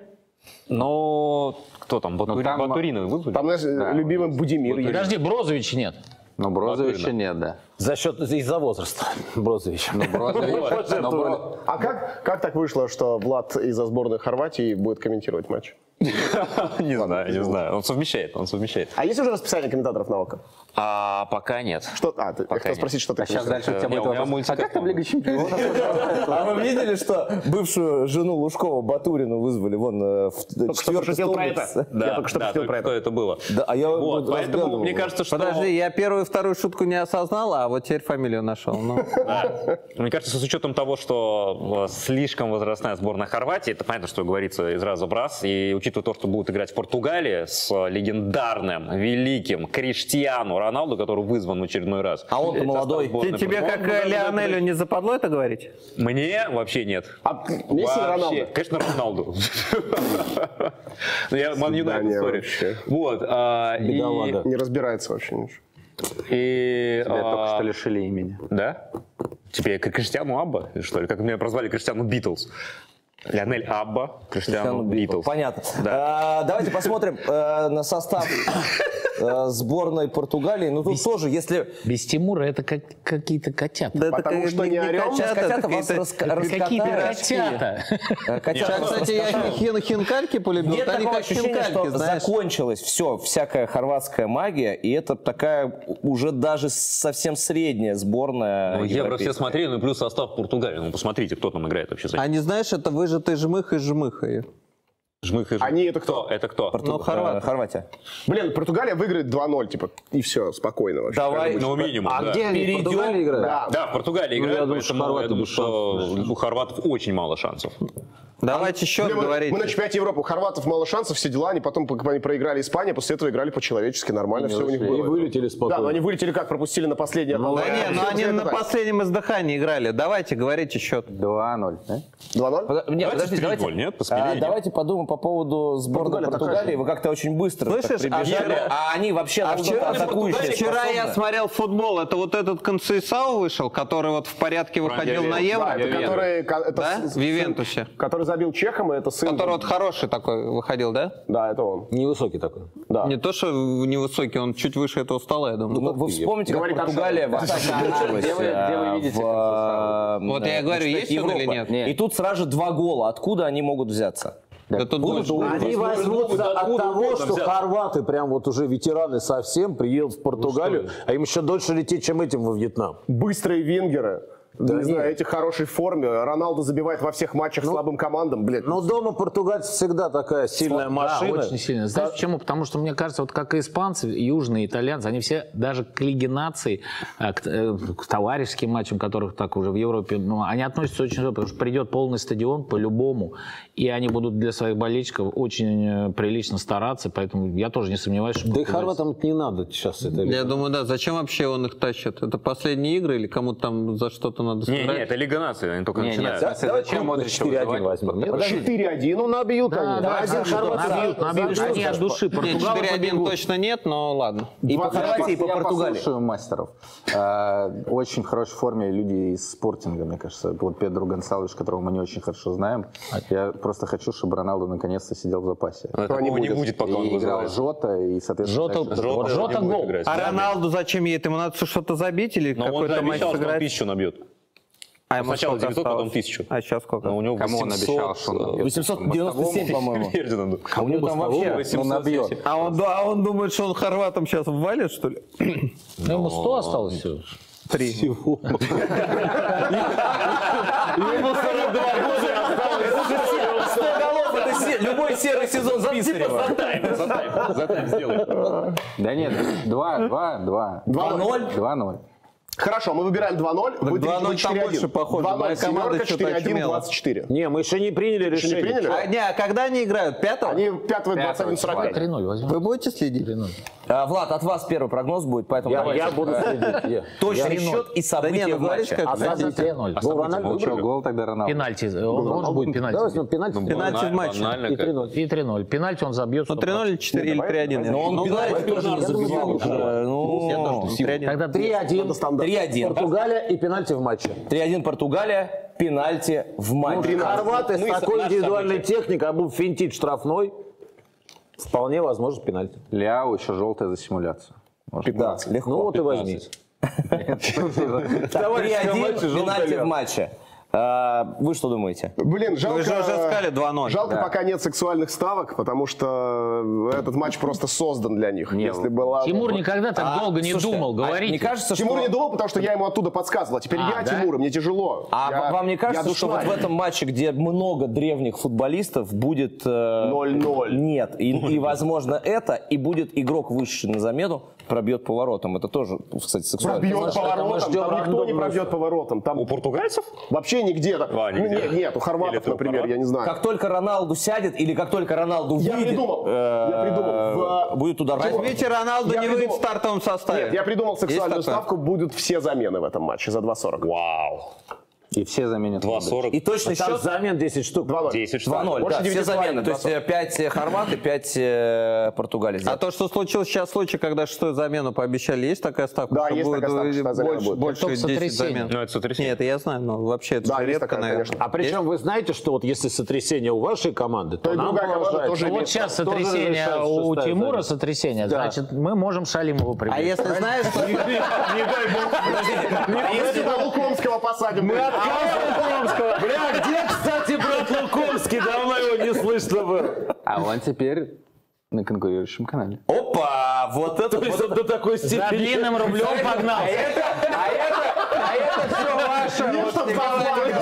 Ну, кто там? Батури... там- Батуриновый вызвали? Там, знаешь, любимый Будимир. есть. Подожди, Брозовича нет. Но Брозовича нет, да. За счет, из-за возраста Брозович. Но Брозович... но Бро- А как, как так вышло, что Влад из-за сборной Хорватии будет комментировать матч? Не знаю, не знаю. Он совмещает, он совмещает. А есть уже расписание комментаторов на ОКО? А пока нет. Что? А, ты, я Пока хотел нет. спросить, что ты А сейчас комментируешь. дальше у тебя Не, будет у меня вопрос. мультик А как там такой. Лига Чемпионов? А вы видели, что бывшую жену Лужкова, Батурину, вызвали вон э, в что четвертый пошутил про столбик? это. Да, Я только что да, пошутил про только это. что это было. Да, а я Вот, вот поэтому разглядывал мне его. кажется, что... Подожди, я первую и вторую шутку не осознал, а вот теперь фамилию нашел. Ну. Да. Мне кажется, с учетом того, что э, слишком возрастная сборная Хорватии, это понятно, что говорится из раза в раз, и учитывая то, что будут играть в Португалии с легендарным, великим Криштиану Роналду, который вызван в очередной раз. А он-то молодой. Ты- Тебе, как э, Лионелю, не западло это говорить? Мне вообще нет. А Месси или Роналду? Вообще, конечно, Роналду. Ну, я Man United Свидание sorry. вообще. Вот. а, и- Бедолага. Не разбирается вообще ничего. И... Тебя только а, что лишили имени. Да? Теперь как Криштиану Абба, что ли? Как меня прозвали Криштиану Битлз. Лионель Абба, Криштиану Битлз. Понятно. Да. А, давайте посмотрим э, на состав э, сборной Португалии. Ну тут тоже, если... Без Тимура это как какие-то котята. Да Потому это что не орел. котята, Котята вас какие-то- раска- Какие-то раскатают. котята. Э, котята Сейчас, вас кстати, я раскатают. хин, хинкальки полюбил, Нет вот они такого как ощущения, хинкальки, что знаешь. закончилось все, всякая хорватская магия, и это такая уже даже совсем средняя сборная. Ну, Евро все европейская. смотрели, ну плюс состав Португалии. Ну посмотрите, кто там играет вообще. А не знаешь, это выжатый жмых и жмыхой. Жмых и жмых. Они это кто? Это кто? Ну, Э, хорваты. Хорватия. Блин, Португалия выиграет два ноль, типа, и все, спокойно вообще. Давай. Ну, минимум, А да. где они? В Перейдем. Португалии играют? Да. Да, в Португалии Ну, играют, я думаю, что поэтому я хорваты думаю, без шансов, что у хорватов очень мало шансов. Давайте счет Блин, мы, говорить. мы на чемпионате Европы. У хорватов мало шансов, все дела. Они потом, как они проиграли Испании, после этого играли по-человечески, нормально все у них было. И вылетели спокойно. Да, но они вылетели как? Пропустили на последнее. Да нет, но они на последнем издыхании играли. Давайте, говорите счет. два ноль. два ноль? Под- Нет, подождите, давайте, голь, нет? а, Поспелее, нет? давайте подумаем по поводу сборной Португалия Португалии. такая же. Вы как-то очень быстро так Слышишь, а прибежали, вчера- а они вообще А вчера, атакующие. вчера я способны. смотрел футбол, это вот этот Концейсау вышел, который вот в порядке выходил на Евро, Да, это который, ка- это да? с- В Ювентусе. который забил Чехом, и это сын. Который вот хороший такой выходил, да? Да, это он. Невысокий такой. Да. Не то, что невысокий, он чуть выше этого стола, я думаю. Ну, вы вспомните, как Говорит Португалия в атаке включилась, Где вы- где вы э, видите в, э, Вот я и говорю, чемпионате есть он или Европы. нет? И тут сразу же два гола. Откуда они могут взяться? Да тут больше. Они возьмутся от того, что хорваты, прям вот уже ветераны совсем, приедут в Португалию, а им еще дольше лететь, чем этим во Вьетнам. Быстрые вингеры. Да не нет. знаю, эти в хорошей форме. Роналдо забивает во всех матчах слабым командам, блядь. Но дома португальцы всегда такая сильная машина. Да, очень сильно. Знаешь почему? Потому что, мне кажется, вот как и испанцы, южные итальянцы, они все даже к Лиге наций, э, к, э, к товарищеским матчам, которых так уже в Европе, ну, они относятся очень хорошо, потому что придет полный стадион по-любому, и они будут для своих болельщиков очень э, прилично стараться, поэтому я тоже не сомневаюсь, что... Да и португальцы- хорватам не надо сейчас это. Я думаю, да, зачем вообще он их тащит? Это последние игры или кому-то там за что-то надо Не, сыграть? не, это Лига наций, они только Не, нет, начинают. в смысле, Давайте зачем крупно Модрича четыре один вызывать? возьмем. Нет? четыре один, ну набьют Да, они. да, Один да, хорват набьют, забил. набьют, Забил. они от души. Нет, Португалы четыре один побегут. точно нет, но ладно. И по Хорватии, и по Я Португалии. послушаю мастеров. Э, Очень в хорошей форме люди из спортинга, мне кажется. Вот Педро Гонсалвиш, которого мы не очень хорошо знаем. Я просто хочу, чтобы Роналду наконец-то сидел в запасе. Но такого не будет, пока он И играл вызывает. Жота, и, соответственно... Жота, дальше- вот Жота не будет гол. играть. А Роналду зачем едет? Ему надо что-то забить или Но он же какой-то матч обещал, что он сыграть? тысячу набьет. А ему Сначала сколько девятьсот, потом осталось? тысячу. А сейчас сколько? Но у него Кому он восемьсот, обещал, что он набьет? восемьсот девяносто семь, по-моему. Фердинанду. А у него там вообще... Ну, набьет. А он, да, а он думает, что он хорватам сейчас ввалит, что ли? Ну, ему сто осталось всего. Три. Ему сорок два года осталось. сто голов, это се- любой серый сезон Писарева. За тайм сделай. Да нет, два, два, два. два ноль. два ноль. Хорошо, мы выбираем два ноль. Будет два ноль там больше похоже. Моя команда что-то четыре один, очумела. двадцать четыре. Не, мы еще не приняли Еще не решение. приняли? А, не, а когда они играют? Пятого? Они пятого двадцать один сорок пять. три ноль возьмем. Вы будете следить? А, Влад, от вас первый прогноз будет, поэтому Я, давайте. я буду следить. я. Точный Я- счет и Да события не, ну в говорите, матче. как А забейте. три ноль. Гол Рональдо? Ну что, гол тогда Роналду. Пенальти. Он, он же будет пенальти. Давай возьмем пенальти. Пенальти в матче. Банально И как. три ноль. И три ноль. Пенальти он забьет. Ну, три ноль или четыре или три один? Но он пенальти тоже не забивал уже. Ну, три один. Тогда три один. три один. Португалия и пенальти в матче. три один Португалия, пенальти в матче. Хорваты с такой индивидуальной техникой, а будут финтить штрафной, вполне возможно пенальти. Ляо еще желтая за симуляцию. Да, легко. Ну вот и возьми. Так, три один, пенальти в матче. А, Вы что думаете? Блин, жалко, Вы же уже сказали два ноль. жалко Да. пока нет сексуальных ставок, потому что этот матч просто создан для них. Если была... Тимур никогда так А, долго не слушайте, думал, а говорите. не кажется, Тимур что... не думал, потому что я ему оттуда подсказывал. А теперь А, я да? Тимур, мне тяжело. А Я- вам не кажется, я что вот душной. в этом матче, где много древних футболистов, будет... э, ноль ноль. Нет. И, и, возможно, это, и будет игрок вышедший на замену, пробьет поворотом. Это тоже, кстати, сексуально. Пробьет поворотом, ждем там никто не рандомную пробьет поворотом. Там У португальцев? вообще нигде. так. А, Ну, нигде. нет, нет, у Или хорватов, это у например, хорватов? я не знаю. Как только Роналду сядет, или как только Роналду Я выйдет, придумал, э, я придумал. В- будет удар. Возьмите Роналду Я не выйдет в придумал- стартовом составе. Нет, я придумал сексуальную Есть такое? ставку, будут все замены в этом матче за два сорок. Вау. И все заменят. два Модрича. сорок. И точный Там счет замен десять штук. два ноль. десять штук. два ноль. Больше Да, все девяти с половиной, замены. То есть э, пять хорваты, пять португалец. А то, что случилось сейчас случай, когда шестую замену пообещали, есть такая ставка? Да, что есть будет такая ставка, шестая замена больше, будет. больше Только десять сотрясение. замен. Ну, это сотрясение. Нет, я знаю, но вообще это Да, же есть редко, такая, наверное. конечно. А причем вы знаете, что вот если сотрясение у вашей команды, то, То и нам другая команда положается. тоже Ну, вот имеет сейчас право. Тоже сотрясение разрешается у шестая Тимура, замена. сотрясение, Да. значит, мы можем Шалимову А привести. если знаешь, что... Не дай бог. А если на Лукомского посадим? Мы Лукомского. Бля, где, кстати, брат Лукомский? Давно его не слышно было. А он теперь на конкурирующем канале. Опа! Вот это... То есть вот он до такой За степени... длинным рублем погнал. А это, а это, а это все ваше. Вот Николай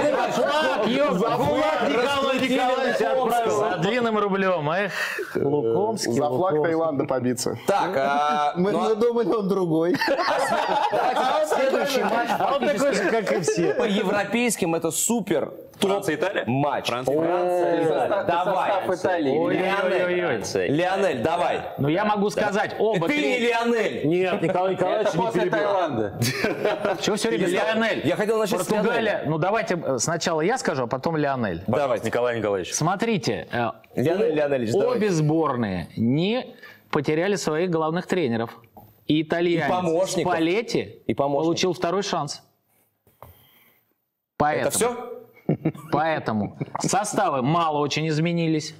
Николай Николаевич отправил. За длинным рублем. Эх, Лукомский. За флаг Лукомский. Таиланда побиться. Так, а, Мы ну, а думали, он другой. давайте следующий матч. А он такой же, как и все. По европейским это супер Франция-Италия? матч. Франция. Франция-Италия. Давай. Состав Италии. Ой-ой-ой. Лионель, давай. Ну я могу сказать, оба Ты не три... Лионель. Нет, Николай Николаевич Это не после перебил. Таиланда. Чего все время Лионель? Я хотел начать с Португалия. Ну давайте э, сначала я скажу, а потом Лионель. Давайте, Николай Николаевич. Смотрите, э, Лионель Леонельевич, давай. обе сборные не потеряли своих главных тренеров. И итальянец И помощников. Спалетти И помощников. получил второй шанс. Поэтому, Это все? Поэтому составы мало очень изменились.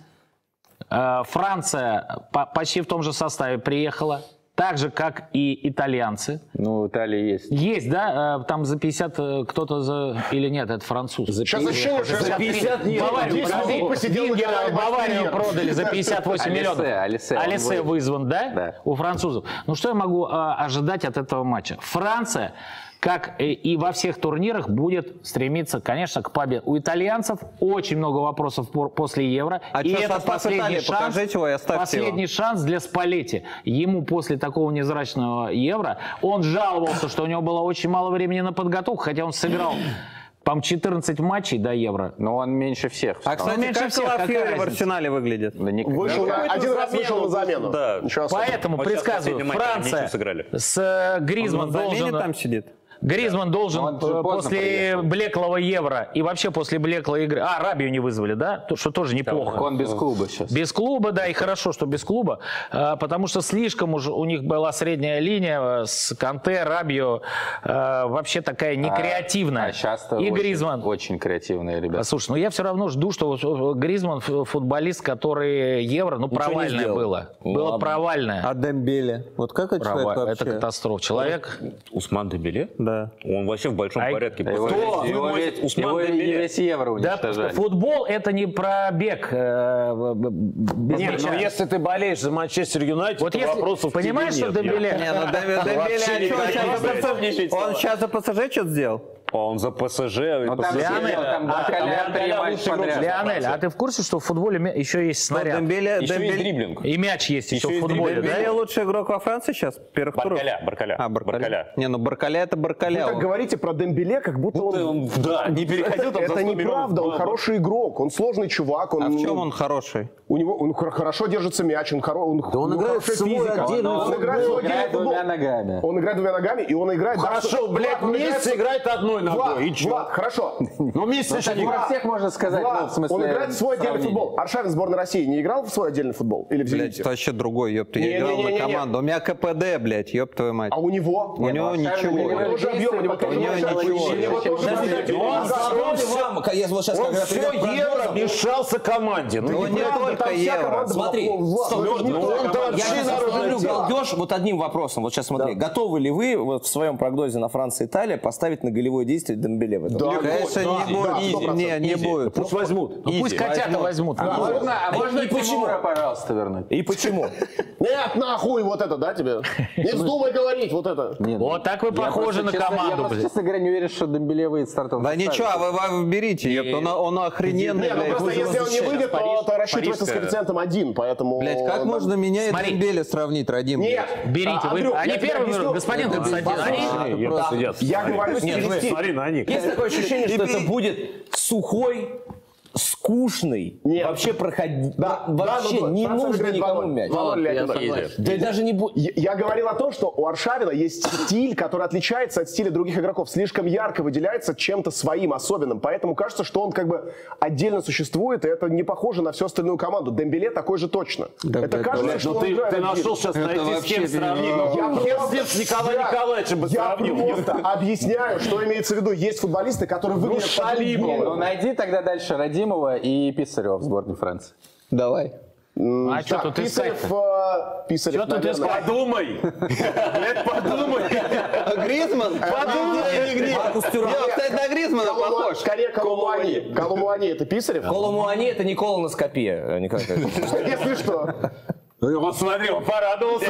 Э, Франция по- почти в том же составе приехала. Так же, как и итальянцы. Ну, Италия есть. Есть, да? э, Там за пятьдесят э, кто-то за... Или нет, это француз. Сейчас ощущение, что За пятьдесят нет. Баварию, десять подожди, минут посидел Вингера на канале Баварию «Баскетбол». продали за пятьдесят восемь Алисе, миллионов. Алисе, он Алисе вызван, да? Да. У французов. Ну что я могу а, ожидать от этого матча? Франция, как и, и во всех турнирах, будет стремиться, конечно, к победе. У итальянцев очень много вопросов по- после Евро. А и чё это состав последний Италии? шанс, Покажите его и оставьте последний его. шанс для Спалетти. Ему после такого невзрачного Евро, он жаловался, что у него было очень мало времени на подготовку, хотя он сыграл, по-моему, четырнадцать матчей до Евро. Но он меньше всех. А, кстати, меньше как всех, какая Калафьори в разница? Арсенале выглядит? Да никак- Вышел на- какой-то один раз замену, вышел на замену. да. Ничего особенного. Поэтому Вот сейчас предсказываю, последний матч они Франция ничего сыграли. с э, Гризман Он на замене должен... там сидит? Гризман должен Он же э, поздно после приехал. блеклого Евро и вообще после блеклой игры... А, Рабию не вызвали, да? То, что тоже неплохо. Он без клуба сейчас. Без клуба, да, и хорошо, что без клуба, э, потому что слишком уже у них была средняя линия э, с Канте, Рабио, э, вообще такая некреативная. А сейчас-то и очень, Гризман. очень креативные ребята. Слушай, ну я все равно жду, что вот Гризман ф- футболист, который Евро, ну не провальное сделал. было. Ну, Было ладно. провальное. А Дембеле? Вот как это человек Права- вообще? Это катастрофа. Человек... Усман Дембеле? Да. Он вообще в большом Ай, порядке. Его, Кто? весь- его, Вы весь- можете Усман его и Дембеле? весь Евро Да, уничтожали. футбол это не про бег э, б- б- без Нет, мяча. ну если ты болеешь за Манчестер Юнайтед, Вот то если вопросов к тебе понимаешь, что нет. Дембеле, Не, ну Дем- Дембеле, Вообще а чё, он никаких сейчас за вопросов. ПСЖ- он сейчас за ПСЖ что-то сделал? Он за ПСЖ. и Ну, там ПСЖ. Лионель, там а, Баркаля там три Баркаля матча лучший игрок подряд. Лионель, а ты в курсе, что в футболе ме- еще есть снаряд? Дембеле, Еще есть Дембеле, дриблинг. И мяч есть еще, Еще в есть футболе, Дембеле да? лучший игрок во Франции сейчас? Первых туров? Баркаля, Баркаля. А, Баркаля. Баркаля. Не, ну Баркаля это Вы Баркаля. так Он- говорите про Дембеле, как будто он... Да, не переходил там за Это сто миллионов. неправда, он хороший игрок, он сложный чувак. Он, А в чем он хороший? У него он хор- хорошо держится мяч, он, хоро, он, Да он у него играет хорошая свой физика. отдельный он, футбол, играет свой отдельный играет футбол. двумя ногами. Он играет двумя ногами, и он играет... да, Хорошо, что- блядь, Влад, он месяц играет- играет одной Влад, ногой, и чё? Влад, хорошо. Ну, месяц еще Не не... про всех можно сказать, Влад, ну, в смысле, он играет в свой отдельный сравнение. футбол. Аршавин сборной России не играл в свой отдельный футбол? Или в Блядь, «Зените»? это вообще другой, ёпта. Я играл Не-не-не-не-не. на команду. У меня КПД, блядь, ёб твою мать. А у него? У него Аршавин ничего. не У него играет. тоже объем, у него тоже У него большая ничего. площадь, у него тоже Подождите, большая он площадь. здоровье вам, я вот сейчас Он когда все придет евро прогноз, мешался команде. Ну, Ну, не Правда, только там вся евро. команда была Смотри, плохо. стоп, Влад, ну, он-то я вообще сейчас народное остановлю дело. галдеж вот одним вопросом. Вот сейчас смотри, готовы ли вы вот в своем прогнозе на Франция-Италия поставить на голевое действие Дембеле в этом? Да, Конечно, да, не да, будет. сто процентов. Не, не будет. Пусть возьмут. Ну, пусть котята возьмут. А можно, а можно И почему? Тимура, пожалуйста, вернуть? И почему? Нет, нахуй вот это, да, тебе? Не вздумай говорить вот это. Нет, Вот так вы я похожи просто, на честно, команду, Я просто, блядь. честно говоря, не уверен, что Дембеле выйдет в стартовом Да составе. ничего, а вы, вы берите, ёпта, он, он охрененный, Не, ну блядь. просто если он не выйдет, то, то рассчитывается с Парижская. коэффициентом один, поэтому... Блядь, как да. можно меня и Смотри. Дембеле сравнить, Радим? Нет. Берите, А, вы- Андрюх, они я тебе первыми, объясню. господин Это Константин, послушай. они- Нет, сидят. Я говорю Нет, вы- стилистически. Смотри на них. Есть такое ощущение, что это будет сухой, скучный, Нет. вообще проходить. Да, вообще да, ну, не Франция нужно выиграет никому два ноль. мяч. два ноль Я Леонид согласен. Ильич. Да и даже не будет. Я, я говорил о том, что у Аршавина есть стиль, который отличается от стиля других игроков, слишком ярко выделяется чем-то своим особенным, поэтому кажется, что он как бы отдельно существует, и это не похоже на всю остальную команду. Дембеле такой же точно. это блядь, кажется, блядь, что Ну он ты, играет ты отдельно. нашел сейчас найти с вообще кем сравнить. Я Ну, просто- я с Николаем я- Николаевичем бы Я сравнил. просто объясняю, что имеется в виду. Есть футболисты, которые выглядят Шалимов. Ну, найди тогда дальше Радимова и Писарева в сборной Франции. Давай. А что тут искать? Писарев, э, Писарев, Что тут наверное. искать? Подумай. Блядь, подумай. Гризман? Подумай. Маркус Тюрам. Я, кстати, на Гризмана Колуму- похож. Скорее Колумуани. Колумуани это Писарев? Коломуани это не колоноскопия, Николай Николаевич. Если что. Вот смотри, он порадовался.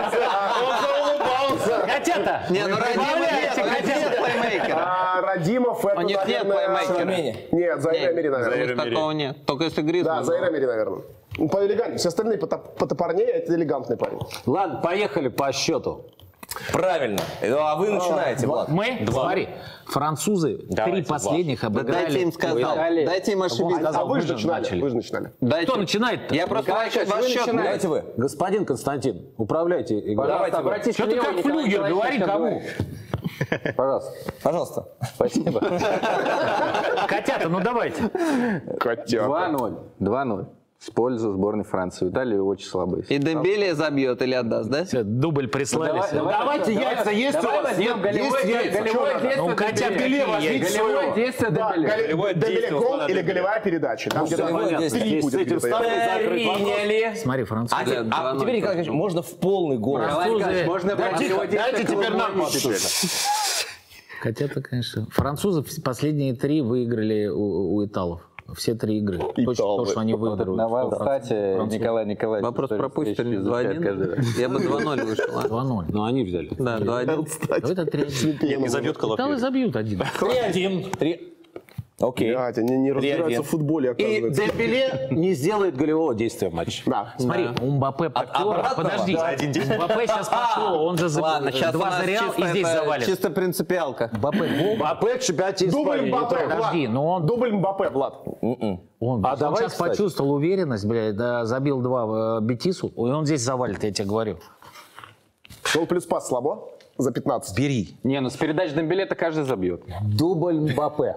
Он заулыбался. Котята! Не, ну Радимов нет, Добавляйте, Радимов нет плеймейкера. А Родимов это, У них нет наверное... плеймейкера. Нет, Заир Эмери, У наверное. них такого нет. Только если Да, Гризман. Заир Эмери, наверное. Ну, по элегантнее. Все остальные потоп- потопорнее, а это элегантный парень. Ладно, поехали по счету. Правильно. А вы начинаете, Влад. Мы? Два. Смотри, французы Давайте, три последних обыграли. Дайте им сказал, дайте им ошибиться. А вы же начинали. начали. Вы же начинали. Дайте. Кто начинает-то? Я просто ваш счет. Давайте вы. Господин Константин, управляйте игрой. Давайте вы. Что ты как флюгер, говори кому? Пожалуйста. Пожалуйста. Спасибо. Котята, ну давайте. Котята. два ноль. два ноль. В пользу сборной Франции. Италия очень слабая. И Дембеле забьет или отдаст, да? Все, дубль прислали. Давай, все. давай, Давайте яйца есть у вас? Нет, голевое яйца. действие. Ну, котят Дембеле, какие есть? возьмите Голевое действие Да, Дембеле. голе- Дембеле гол или голевая передача. Там где-то понятно. три Здесь будет с этим где-то. ставкой Приняли. Смотри, А, французы. те- а теперь, Николай Николаевич, можно в полный голос. Французы. Можно брать голевое Дайте действие. теперь нам Котята, конечно. Французы в- последние три выиграли у, у италов. Все три игры. Точно то, что они выиграют. Давай, Сто процентов. кстати, Французы. Николай Николаевич. Вопрос который пропустили. встречи два изучает каждый раз. один. Я бы два ноль вышел. а? два ноль. Но они взяли. Да, два один. Это три один. Не забьет Италы Колофьев. забьют один. Три один. Три. Окей. Блядь, они не разбираются один. в футболе, И оказывается. Дембеле не сделает голевого действия в матче. Да. Смотри, у Мбаппе попёр. обратного? Подожди, Да, один десять. Мбаппе сейчас пошло, он же за- Ладно, сейчас два за Реал и здесь завалит. чисто принципиалка. Мбаппе гол. Мбаппе в чемпионате Дубль Испании. Мбаппе, Влад. Подожди, но он- Дубль Мбаппе, Влад. Он, А он давай, сейчас кстати. почувствовал уверенность, блядь, да, забил два э, Бетису, и он здесь завалит, я тебе говорю. Гол плюс пас слабо за пятнадцать. Бери. Не, ну с передач Дембеле-то каждый забьет. Дубль Мбаппе.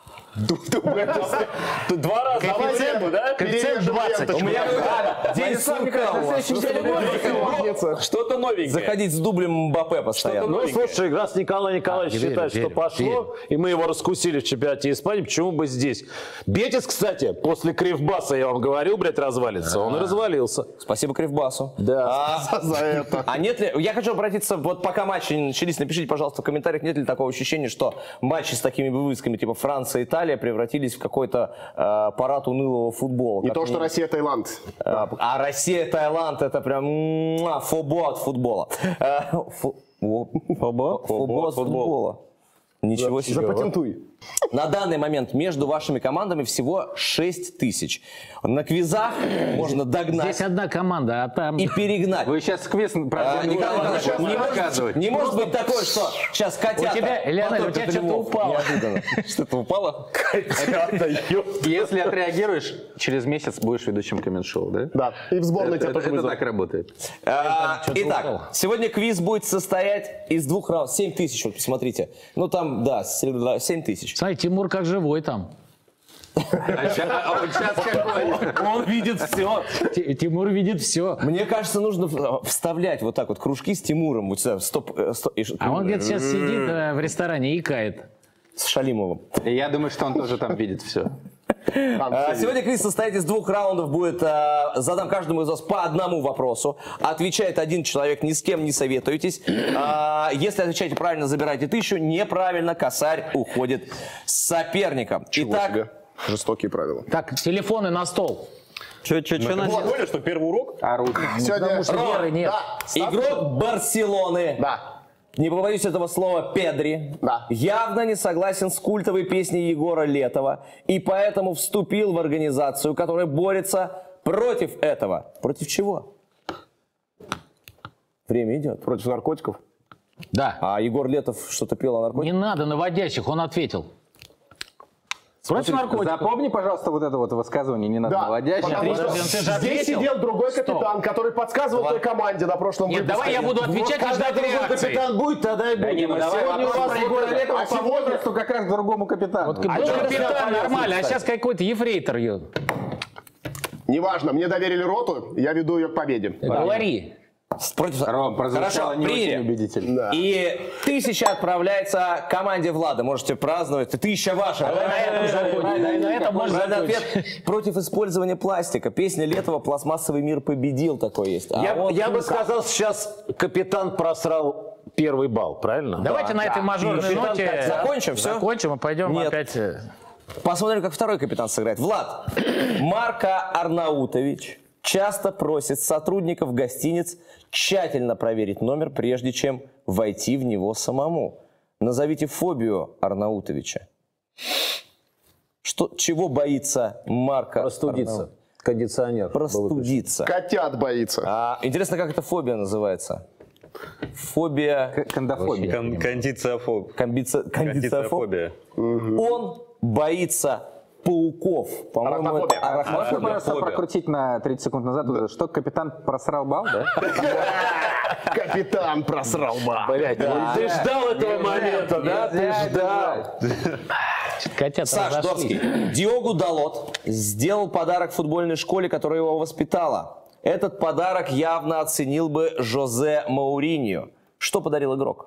Тут два раза. Коэффициент, да? Коэффициент двадцать. У меня день сурка у вас. Что-то новенькое. Заходить с дублем Мбаппе постоянно. Ну, слушай, раз Николай Николаевич А, верю, считает, верю, что пошло, верю. и мы его раскусили в чемпионате Испании, почему бы здесь? Бетис, кстати, после Кривбаса, я вам говорил, блядь, развалится. Он и развалился. Спасибо Кривбасу. Да. А, За это. а нет ли, я хочу обратиться, вот пока матчи не начались, напишите, пожалуйста, в комментариях, нет ли такого ощущения, что матчи с такими вывесками, типа Франция, Италия, превратились в какой-то э, парад унылого футбола. Не Как то, что мне- Россия, Таиланд. А, а Россия, Таиланд, это прям муа, фобо от футбола. Э, фу- во- Фобо фобо от футбола. Ничего себе. Запатентуй. На данный момент между вашими командами всего шесть тысяч. На квизах можно догнать Здесь одна команда, а там... и перегнать. Вы сейчас квиз А, про Николай Николаевич, не может, не может быть такое, что сейчас котята... У тебя, Леонид, у тебя потопят что-то львов. упало. Неожиданно. Что-то упало? Если отреагируешь, через месяц будешь ведущим коммент-шоу, да? Да. И в сборной Это, тебя тоже это вызовут. так работает. А, что-то упало. Итак, сегодня квиз будет состоять из двух раундов. семь тысяч, вот посмотрите. Ну там, да, семь тысяч. Смотри, Тимур как живой там. А сейчас какой? Он видит все. Ти- Тимур видит все. Мне кажется, нужно в- вставлять вот так вот кружки с Тимуром. Вот сюда, стоп, э, стоп, и ш- А он где-то сейчас сидит э, в ресторане и икает. с Шалимовым. Я думаю, что он тоже там видит все. А, Сегодня квиз состоит из двух раундов. Будет, а, задам каждому из вас по одному вопросу. Отвечает один человек, ни с кем не советуетесь. А, Если отвечаете правильно, забирайте тысячу. Неправильно, косарь уходит с соперником. Чего Итак, себе. Жестокие правила. Так, телефоны на стол. Че, че, че Влад, начали? понял, что первый урок? Орут. Сегодня... Потому что веры нет. Да. игрок Барселоны. Да. Не побоюсь этого слова, Педри, Да. явно не согласен с культовой песней Егора Летова и поэтому вступил в организацию, которая борется против этого. Против чего? Время идет. Против наркотиков. Да. А Егор Летов что-то пел о наркотиках? Не надо наводящих, он ответил. Против наркотиков. Запомни, пожалуйста, вот это вот высказывание, не надо Да, наводящее. потому что Подожди, он тебе же здесь ответил? сидел другой Стоп. капитан, который подсказывал той команде на прошлом Нет, выпуске. давай я буду отвечать и Когда ждать другой реакции. капитан будет, тогда и будем. Не, ну А давай сегодня у вопрос вас про Егора вот- Летова а по сегодня- возрасту как раз к другому капитану. Вот А был чё- капитан нормально, а сейчас какой-то ефрейтор. ё. Неважно, мне доверили роту, я веду ее к победе. Говори. Против... Ром, прозвучало Хорошо, не приняли. очень убедительно. Да. И тысяча отправляется команде Влада. Можете праздновать. Тысяча ваша. На этом закончим. На этом можно Правильный закончить. ответ против использования пластика. Песня Летова «Пластмассовый мир победил» такой есть. А Я, вот я бы ну, сказал, сейчас капитан просрал первый балл, правильно? Давайте на этой мажорной Капитан, ноте так, закончим, всё? закончим и пойдем Нет. опять. э, Посмотрим, как второй капитан сыграет. Влад, Марко Арнаутович часто просит сотрудников гостиниц тщательно проверить номер, прежде чем войти в него самому. Назовите фобию Арнаутовича. Что, чего боится Марко Простудиться. Кондиционер. Арнаутович? Простудиться. Котят боится. А, интересно, как эта фобия называется? фобия... Кондофобия. Кон- Кондициофоб- комбица- Кондициофобия. Он боится пауков. По-моему, это Можно арахнофобия. просто прокрутить на тридцать секунд назад, что капитан просрал бал, да? Капитан просрал ба. Блядь, ты ждал этого момента, да? Ты ждал. Котята Саш разошлись. Дорский. Диогу Далот сделал подарок футбольной школе, которая его воспитала. Этот подарок явно оценил бы Жозе Мауриньо. Что подарил игрок?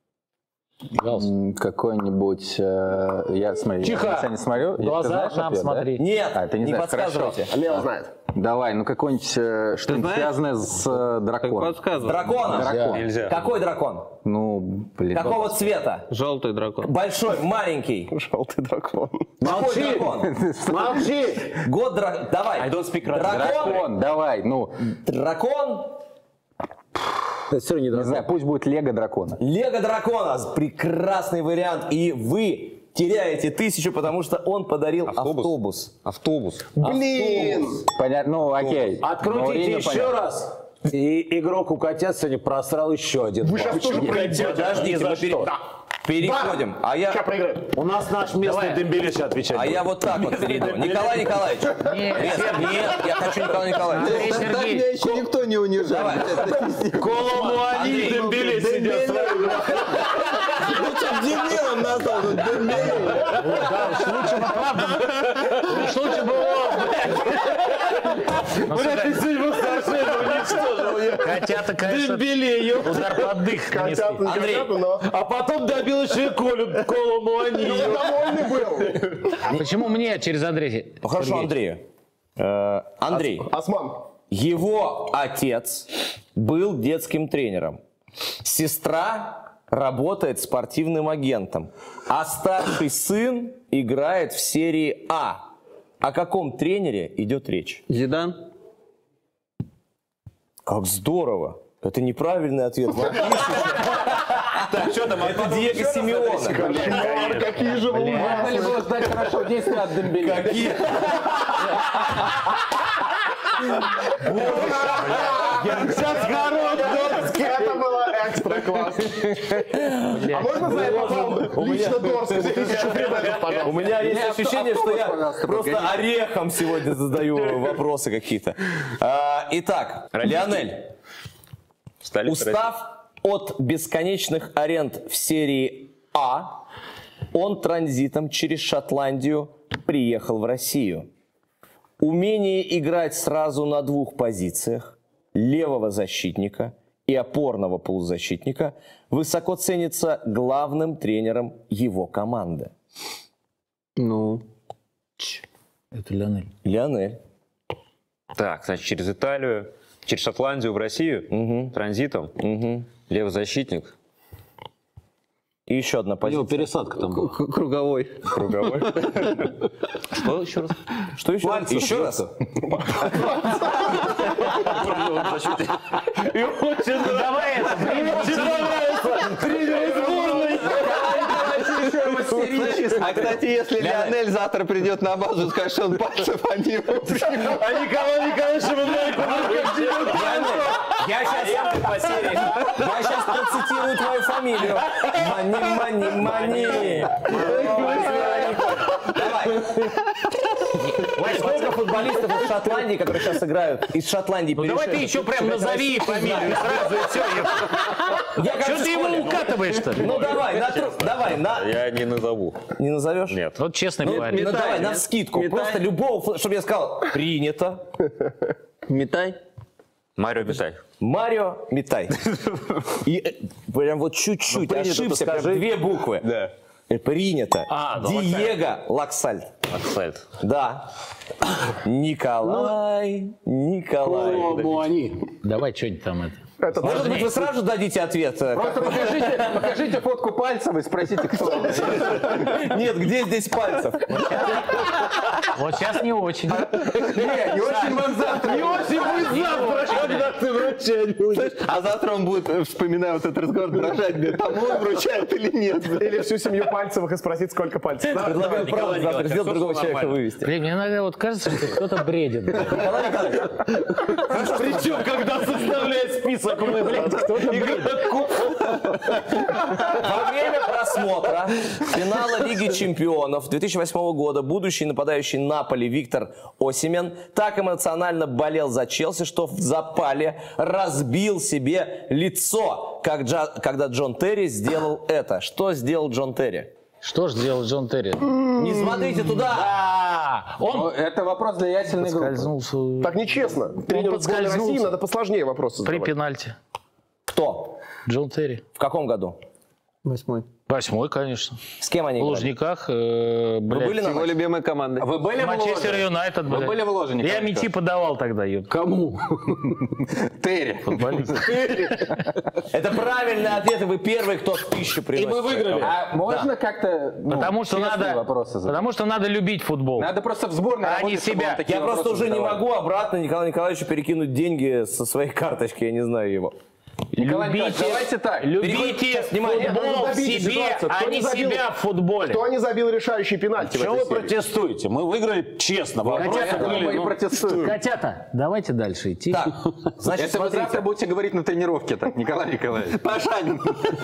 М, Какой-нибудь... э, Я смотрю, Тихо! я не смотрю. Ты Глаза знаешь нам ответ, да? смотри. Нет, А, ты не не знаешь, подсказывайте. Лео знает. Давай, ну какой-нибудь э, что-нибудь знаешь? связанное с э, драконом. Подсказывай. Дракона. Дракон. Нельзя. Какой дракон? Ну, блин. Какого цвета? Желтый дракон. Большой, маленький. Желтый дракон. Какой Молчи! дракон? Молчи! Год дракона. Давай. I don't speak Russian. Дракон. Дракон, давай, ну, Дракон. Это все не не знаю, пусть будет Лего дракона. Лего дракона. Прекрасный вариант. И вы теряете тысячу, потому что он подарил автобус. Автобус. Блин! Понятно, ну окей. Открутите Мауриньо еще понятно. раз. И игрок у котят сегодня просрал еще один. Вы бал. сейчас тоже проиграете. Подождите, за мы пере- что? переходим. А я, Сейчас проиграем. У нас наш местный Дембеле сейчас отвечает. а я вот так вот перейду. Николай Николаевич. Нет, нет, я хочу Николай Николаевич. Андрей Так Сергеевич. меня еще никто не унижает. Коломуани и Дембеле сидят с вами. Лучше дебилом назвал, ну, Дембеле. Уж лучше бы он, Блядь, ты сегодня совершенно уничтожил. котята, конечно, Дембеле, ёпта. удар под дых нанесли. Андрей, А потом добил еще и Колю Коломуани. Довольный был. Почему мне через Андрея? ну хорошо, Андрею. Э, Андрей, Осман. его отец был детским тренером. Сестра работает спортивным агентом. А старший сын играет в серии А. О каком тренере идет речь? Зидан? Как здорово! Это неправильный ответ. Вы отлично. Так, что там? Это Диего Симеоне. Какие же вы Можно ли было ждать хорошего действия от Дембеле? Какие? Сейчас город Дорский. Это было экстра класс. А можно за это потом лично Дорскому тысячу кредитов, пожалуйста? У меня есть ощущение, что я пожалуйста, просто погоди. орехом сегодня задаю вопросы какие-то. А, Итак, Лионель, устав от бесконечных аренд в серии А, он транзитом через Шотландию приехал в Россию. Умение играть сразу на двух позициях, левого защитника и опорного полузащитника, высоко ценится главным тренером его команды. Ну, Это Леонель. Лионель. Так, значит, через Италию, через Шотландию в Россию, транзитом, левый защитник. И еще одна У него позиция. пересадка там была. к- круговой. Круговой. Что еще раз? Что еще? раз? Еще раз? Давай это, А, кстати, если Лионель завтра придет на базу, скажет, что он пальцев, они его примут. А Николай Николаевич его Я сейчас по серии. Я сейчас процитирую твою фамилию. Мани, мани, мани. Давай. Ой, сколько футболистов из Шотландии, которые сейчас играют, из Шотландии Ну давай ты еще прям назови фамилию сразу и все. Я Что ты ему укатываешь-то? Ну давай, на тру- давай, на... Я не назову. Не назовешь? Нет. Вот честный Ну, парень. ну давай, на нет? вскидку. Метай. Просто любого, чтобы я сказал, принято. Метай. Марио Митай. Марио Митай. И э, прям вот чуть-чуть ошибся, прям две буквы. Да. Э, Принято. А, да, Диего Лаксальд. Аксельд. Да. Николай, Николай. Коломуани. Давай что-нибудь там это. Это Может быть, вы сразу дадите ответ? э, как- Покажите, покажите фотку пальцев и спросите, кто он. Нет, где здесь пальцев? Вот сейчас не очень. Не, не очень он завтра. Не очень будет завтра, когда ты вручать будешь. А завтра он будет, э, вспоминая вот этот разговор, дрожать, говорит, тому он вручает или нет. Или всю семью Пальцевых и спросить, сколько пальцев. Предлагаю правда завтра сделать другого человека вывести. Блин, мне иногда вот кажется, что кто-то бредит. Николай Николаевич, Причем, когда составляет список мы, блядь, кто-то Во время просмотра финала Лиги Чемпионов две тысячи восьмого года будущий нападающий Наполи Виктор Осимен так эмоционально болел за Челси, что в запале разбил себе лицо, как Джа, когда Джон Терри сделал это. Что сделал Джон Терри? Что ж делал Джон Терри? Не смотрите туда! А, он Это вопрос для ясельной группы. подскользнулся Так нечестно. Тренеру сборной России подскользнулся. надо посложнее вопросы при задавать. пенальти. Кто? Джон Терри. В каком году? Восьмой. Восьмой, конечно. С кем они В играли? Лужниках. Э, блядь, были на Его матче? любимой командой. Вы были в Манчестер Ложе? Юнайтед, Вы блядь. были в Ложе, Я Николай мячи Николаевич? подавал тогда, ёб. Кому? Терри. Футболист. Это правильный ответ, и вы первый, кто в пищу приносит. мы выиграли. А можно как-то ну, Потому что честные надо, вопросы задать? потому что надо любить футбол. Надо просто в сборной А не работать, чтобы себя. вам такие Я просто вопросы уже не задавали. могу обратно Николаю Николаевичу перекинуть деньги со своей карточки, я не знаю его. Николай Николаевич, давайте так. Переходите, Любите внимание, футбол нужно в добить себе, ситуацию. Кто а не не забил? себя в футболе. Кто не забил решающий пенальти в Чего этой вы серии? протестуете? Мы выиграли честно. Вопрос Поэтому были, мы и ну, протестуем. Котята, давайте дальше идти. Так, значит, Это вы смотрите. завтра будете говорить на тренировке так, Николай Николаевич. Пошагин.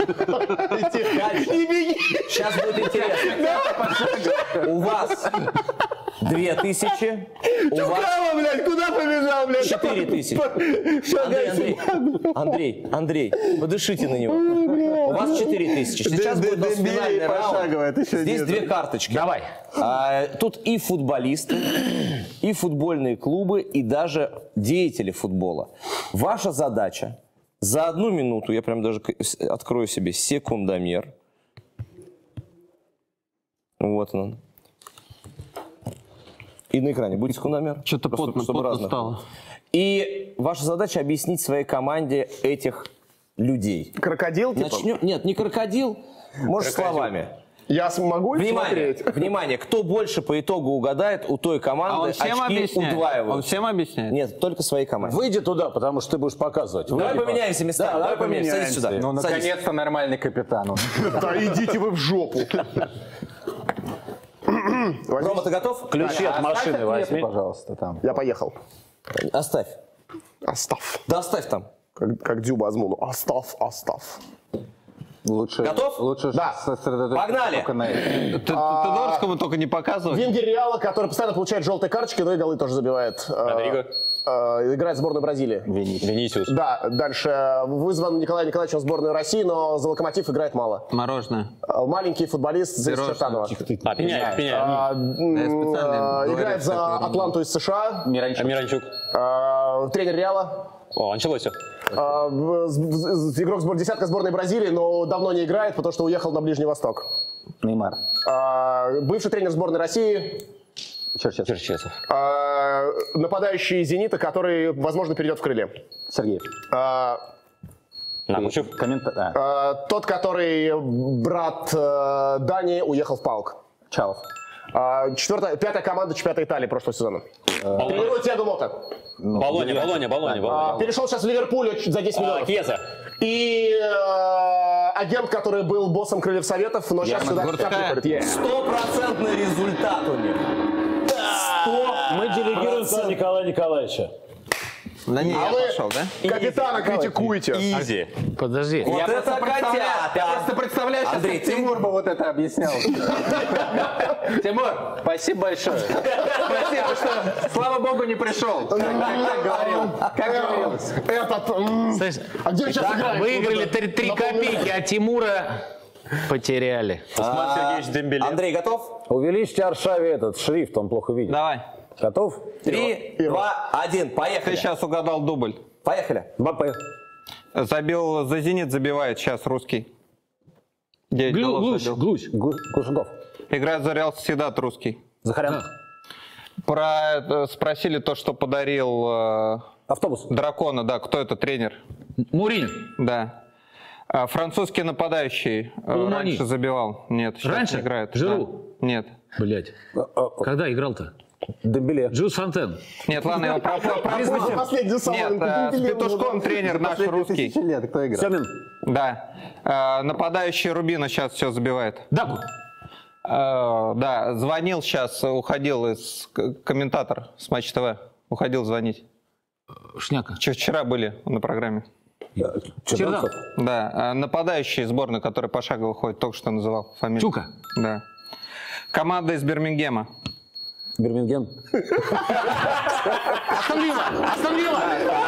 Сейчас будет интересно. У вас две тысячи, у вас блядь, куда побежал, блядь? четыре тысячи. Андрей, Андрей, Андрей, Андрей, подышите на него. У вас четыре тысячи. Сейчас будет у нас финальный раунд. Здесь две карточки. Давай. А, тут и футболисты, и футбольные клубы, и даже деятели футбола. Ваша задача за одну минуту, я прям даже к- с- открою себе секундомер. Вот он. И на экране будет секундомер. Что-то Просто, потно, чтобы потно разных. стало. И ваша задача объяснить своей команде этих людей. Крокодил, типа? Начнем. Нет, не крокодил, может словами. Я смогу Внимание, смотреть? внимание, кто больше по итогу угадает, у той А команды он всем очки объясняет? удваивают. Он всем объясняет? Нет, только своей команде. Выйди туда, потому что ты будешь показывать. Давай Выйди, поменяемся местами. Да, давай давай поменяемся. Садись сюда. Ну, Садись. наконец-то нормальный капитан. Да идите вы в жопу. Рома, ты готов? Ключи от машины Оставь ответы, возьми. пожалуйста, там. Я поехал. Оставь. Остав. Да оставь там. Как, как Дзюба Азмуну. Остав, остав. Лучше, Готов? Лучше Да. сосредоточиться Погнали. только на этом. Тодорскому только не показывай. Вингер Реала, который постоянно получает желтые карточки, но и голы тоже забивает. Э, Родриго. э, Играет в сборную Бразилии. Венисиус. Да, дальше вызван Николай Николаевич в сборную России, но за Локомотив играет мало. Мороженое. Э, Маленький футболист за Пирожное. Чертанова. А, Пеняев, Пеняев. А, м, Да, я специально э, говорю Играет за всякую ерунду. Атланту из США. Миранчук. Миранчук. Э, Тренер Реала. О, Анчелоти. Э, в- с- с- Игрок сбор- десятка сборной Бразилии, но давно не играет, потому что уехал на Ближний Восток. Неймар. Э, Бывший тренер сборной России. Черчесов. Черчесов. Э, Нападающий «Зенита», который, возможно, перейдет в крыле. Сергеев. Э, Накучев. Коммента... а, э, Тот, который брат э, Дани, уехал в ПАОК. Чалов. Э, Четвертая, пятая команда чемпионата Италии прошлого сезона. Тренирует Тиаго Мота. Болония, Болония, Болония, А, Болония. Перешел сейчас в Ливерпуль за десять А, миллионов. Кьеза. И э, агент, который был боссом Крыльев Советов, но сейчас сюда Гурцкая. как приходит. Yeah. Стопроцентный результат у них. Мы делегируем сюда Николая Николаевича. Да не, А я вы пошел, да? капитана критикуете. Изи. Подожди. Вот Я это просто представляю- Я котята. просто представляю, сейчас Андрей, как ты- Тимур бы вот это объяснял. Тимур, спасибо большое. Спасибо, что, слава богу, не пришел. Как как говорил. Как говорилось. Этот... м, Слышь, А где он сейчас итак, играет? выиграли Вот это. три, три Напомню. копейки, а Тимура потеряли. Осман Сергеевич Дембеле. Андрей, готов? Увеличьте Аршаве этот шрифт, он плохо видит. Давай. Готов? Три, два, один, Ты поехали. сейчас угадал дубль. Поехали. Мбаппе. Забил за «Зенит», забивает сейчас русский. Девять Глю- голов Глуч, забил. глуч. Гу- Глушенков. Играет за «Реал Сосьедад» русский. Захарян. Про э, спросили то, что подарил э, Автобус. дракона, да, кто это тренер? Муринь. Да. А, французский нападающий э, Улмани. раньше забивал. Нет, сейчас Раньше? не играет. Жиру? Да. Нет. Блять. Когда играл-то? Дембеле. Джус Фонтен. Нет, ладно, его про- про- пропустим. Последний самый. Нет, э, с петушком тренер наш русский. Тысячи лет кто играет? Семин. Да. Э, Нападающий Рубина сейчас все забивает. Даку. Э, Да, звонил сейчас, уходил из к- комментатор с Матч ТВ. Уходил звонить. Шняка. Че- Вчера были на программе. Черданцев? Да, а нападающий сборной, который пошагово ходит, только что называл фамилию. Чука. Да. Команда из Бирмингема. Бирмингем? Астон Вилла! Астон Вилла!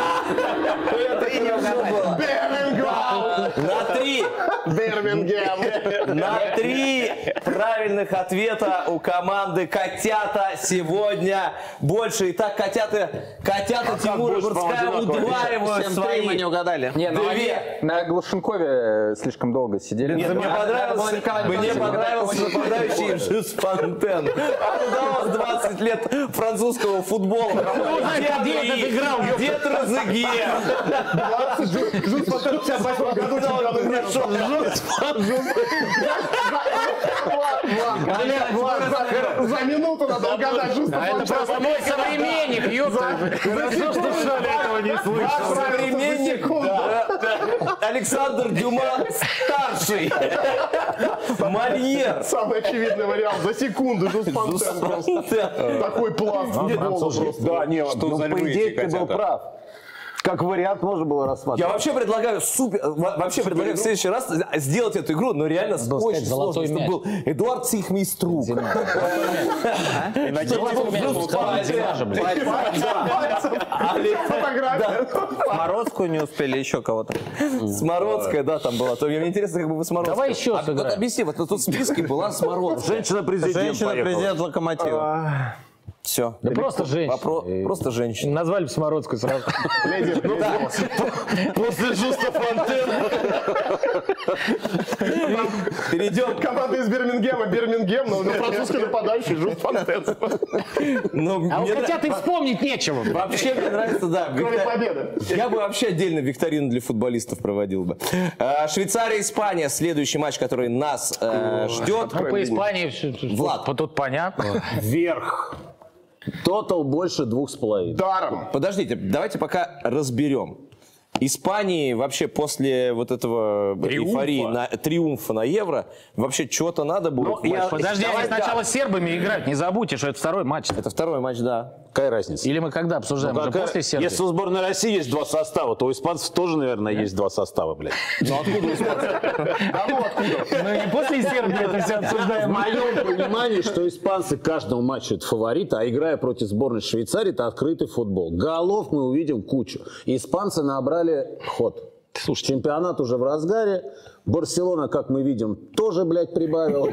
На три! Бирмингем! На три правильных ответа у команды «Котята» сегодня больше. Итак, «Котята», котята Тимура Гурцкая удваивают свои. Мы не угадали. Не, ну они Две. на Глушенкове слишком долго сидели. Нет, мне понравился, мне понравился нападающий Жюс Фонтен. Удалось двадцать лет французского футбола. Где Анри? Где Трезеге? Жюс Фонтен в пятьдесят восьмом году за минуту надо угадать. Жюс Фонтен. Это просто мой современник, ёпта. Ваш современник, да. Александр Дюма старший. Мольер. Самый очевидный вариант. За секунду Жюс Фонтен просто. Такой пласт футбола просто. Да, не, Что ну, за по львы идее эти ты был котята? прав. Как вариант можно было Я рассматривать. вообще предлагаю супер, во- вообще предлагаю в следующий раз сделать эту игру, но реально с очень сложно, чтобы был Эдуард Цихмейструк. Морозку не успели, еще кого-то. Смородская, да, там была. То мне интересно, как бы вы Смородская. Давай еще А, вот сыграем. объясни, вот тут в списке была Смородская. Женщина-президент Женщина-президент Локомотива. Все. Да просто женщина. Просто женщина. Назвали бы Смородскую сразу. После Жуста Фонтен. Перейдем. Команда из Бирмингема, Бирмингем, но французский нападающий Жюс Фонтен. Ну, А вот мне хотя ты вспомнить нечего. Вообще мне нравится, да. Кроме виктор- победы. Я бы вообще отдельно викторину для футболистов проводил бы. А, Швейцария, Испания. Следующий матч, который нас э, ждет. Ну, по Испании все Влад. тут понятно. Вверх. Тотал больше двух с половиной. Даром. Подождите, давайте пока разберем. Испании вообще после вот этого эйфории, на, триумфа на Евро, вообще чего-то надо будет. в матче. Подожди, они Давай сначала так. с сербами играют. Не забудьте, что это второй матч. Это второй матч, да. Какая разница? Или мы когда обсуждаем? Ну, Уже какая- после Сербии? Если у сборной России есть два состава, то у испанцев тоже, наверное, есть два состава, блядь. Ну откуда испанцы? Мы не после Сербии это все В обсуждаем. моем понимании, что испанцы каждого матча это фавориты, а играя против сборной Швейцарии, это открытый футбол. Голов мы увидим кучу. Испанцы набрали ход. Слушай, чемпионат уже в разгаре. Барселона, как мы видим, тоже, блядь, прибавила.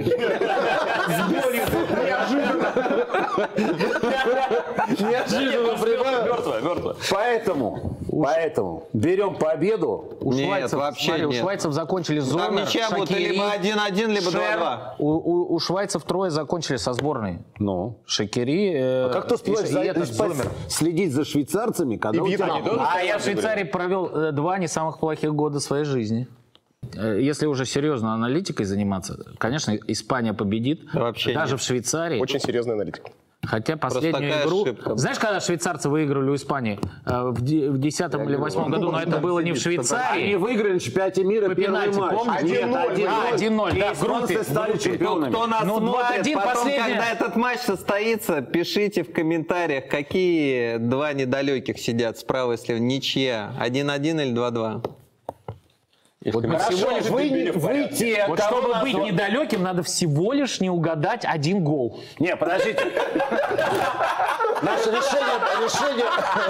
Неожиданно прибавила. Мертвая, мертвая. Поэтому, поэтому берем победу. У Нет, швайцев, вообще смотри, у нет. швайцев закончили Зомер, Там ничья будет Шакири, либо один-один, либо Шер. два-два. У, у- у швайцев трое закончили со сборной. Ну. Шакири, э, Как ты успеваешь и- за- и этот спать- Зомер. следить за швейцарцами, когда у тебя... А я в Швейцарии провел э, два не самых плохих года своей жизни. Э, Если уже серьезно аналитикой заниматься, конечно, Испания победит. Да вообще даже нет. в Швейцарии. Очень серьезный аналитик. Хотя последнюю такая игру... ошибка. Знаешь, когда швейцарцы выиграли у Испании? Э, В де- в десятом или восьмом году, но это было не в Они Швейцарии. выиграли на чемпионате мира По первый пенальти, матч. помнишь? Нет, один ноль. один А, ноль. один ноль, да, в Испанцы группе. стали чемпионами. Кто нас Ну, смотрит, два-один потом, последняя. когда этот матч состоится, пишите в комментариях, какие два недалеких сидят справа и слева. Ничья. один-один или два-два? Хорошо, вы, не- вы те, Вот кого чтобы нас- быть недалеким, надо всего лишь не угадать один гол. Не, подождите. Наше решение, решение...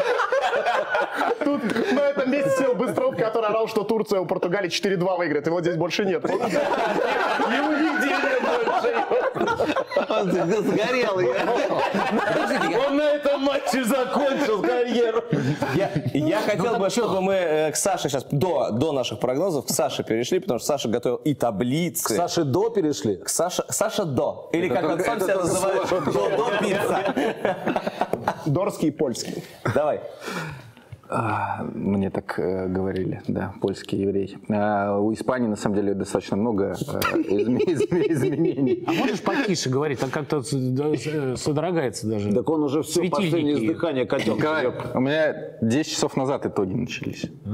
Тут на этом месте сел Быстров, который орал, что Турция у Португалии четыре-два выиграет. Его здесь больше нет. Не увидели больше. Он сгорел. Он на этом матче закончил карьеру. Я, я хотел бы, чтобы мы э, к Саше сейчас, до, до наших прогнозов, к Саше перешли, потому что Саша готовил и таблицы. Саши до перешли. К Саше, Саша До. Или как он сам себя называет, До, До пицца. Дорский и польский. Давай. А, Мне так э, говорили, да, польский еврей. А, у Испании, на самом деле, достаточно много э, изме- изме- изменений. А можешь потише говорить? Так как-то с- да, с- содрогается даже. Так он уже все, Светильники. последнее издыхание котел. Николай, у меня десять часов назад итоги начались.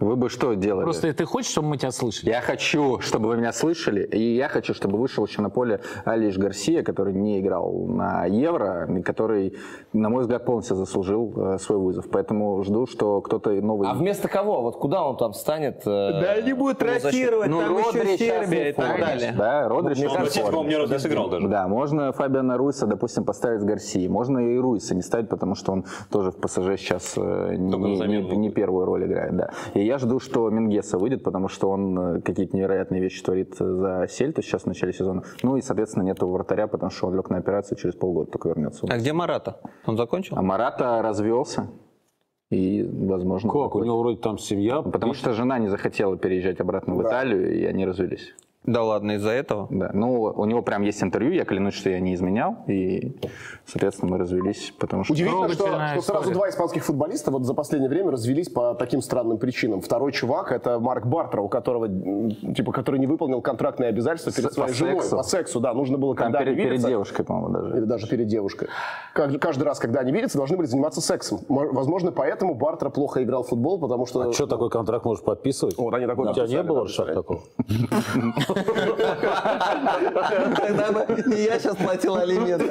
Вы бы что делали? Просто ты хочешь, чтобы мы тебя слышали? Я хочу, чтобы вы меня слышали, и я хочу, чтобы вышел еще на поле Алиш Гарсия, который не играл на Евро, и который, на мой взгляд, полностью заслужил э, свой вызов. Поэтому жду, что кто-то новый... А вместо кого? Вот куда он там станет? Э, Да они будут ротировать, Ну, там еще Родри сейчас Сербия и в так форме. далее. Да, Родри сейчас Он, в форме. по-моему, ни разу не сыграл даже. Да, можно Фабиана Руиса, допустим, поставить с Гарсией. Можно и Руиса не ставить, потому что он тоже в ПСЖ сейчас э, не, Только на не- замену не- не первую роль играет. Да. И я жду, что Мингеса выйдет, потому что он э, какие-то невероятные вещи творит за Сельту сейчас в начале сезона. Ну и, соответственно, нету вратаря, потому что он лег на операцию, через полгода только вернется. А где Марата? Он закончил? А Марата развелся. И, возможно... Как? У него вроде там семья. Потому что жена не захотела переезжать обратно в Италию, и они развелись. Да ладно, из-за этого? Да. Ну, у него прям есть интервью, я клянусь, что я не изменял, и, соответственно, мы развелись, потому что... Удивительно, что, Трогательная что сразу история. два испанских футболиста вот за последнее время развелись по таким странным причинам. Второй чувак — это Марк Бартра, у которого, м, типа, который не выполнил контрактные обязательства перед С- своей по женой. сексу. По сексу, да. Нужно было, Там когда перед, они перед видятся, девушкой, по-моему, даже. или даже перед девушкой. Каждый, каждый раз, когда они видятся, должны были заниматься сексом. Мо- Возможно, поэтому Бартра плохо играл в футбол, потому что... А что, такой контракт можешь подписывать? Вот они такой У тебя не подписали, было да, шаг представляете? такого? Тогда бы не я сейчас платил алименты.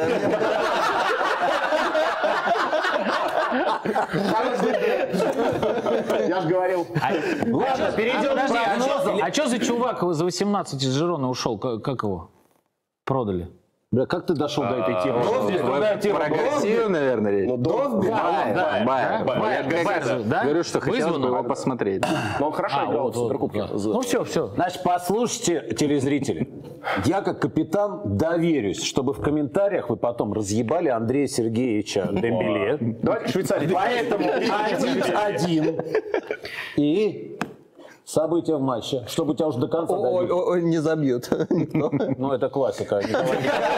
Я же говорил. Ладно, перейдем к А что за чувак за восемнадцать из Жирона ушел? Как как его? Продали. Бля, как ты дошел до этой темы? Про Гарсию, наверное, речь. Ну, до- Байер, да, Байер. да, Байер, Я говорю, Байер, да? говорю, что хотелось бы Вызвано? его посмотреть. Но он хорошо А, играл вот, в вот, Суперкубке. да. Ну все, все. Значит, послушайте, телезрители. Я, как капитан, доверюсь, чтобы в комментариях вы потом разъебали Андрея Сергеевича Дембеле. Давайте к Швейцарии. Поэтому один-один. И события в матче, чтобы у тебя уже до конца Ой, добили. ой, не забьет никто. Ну, это классика. Николай.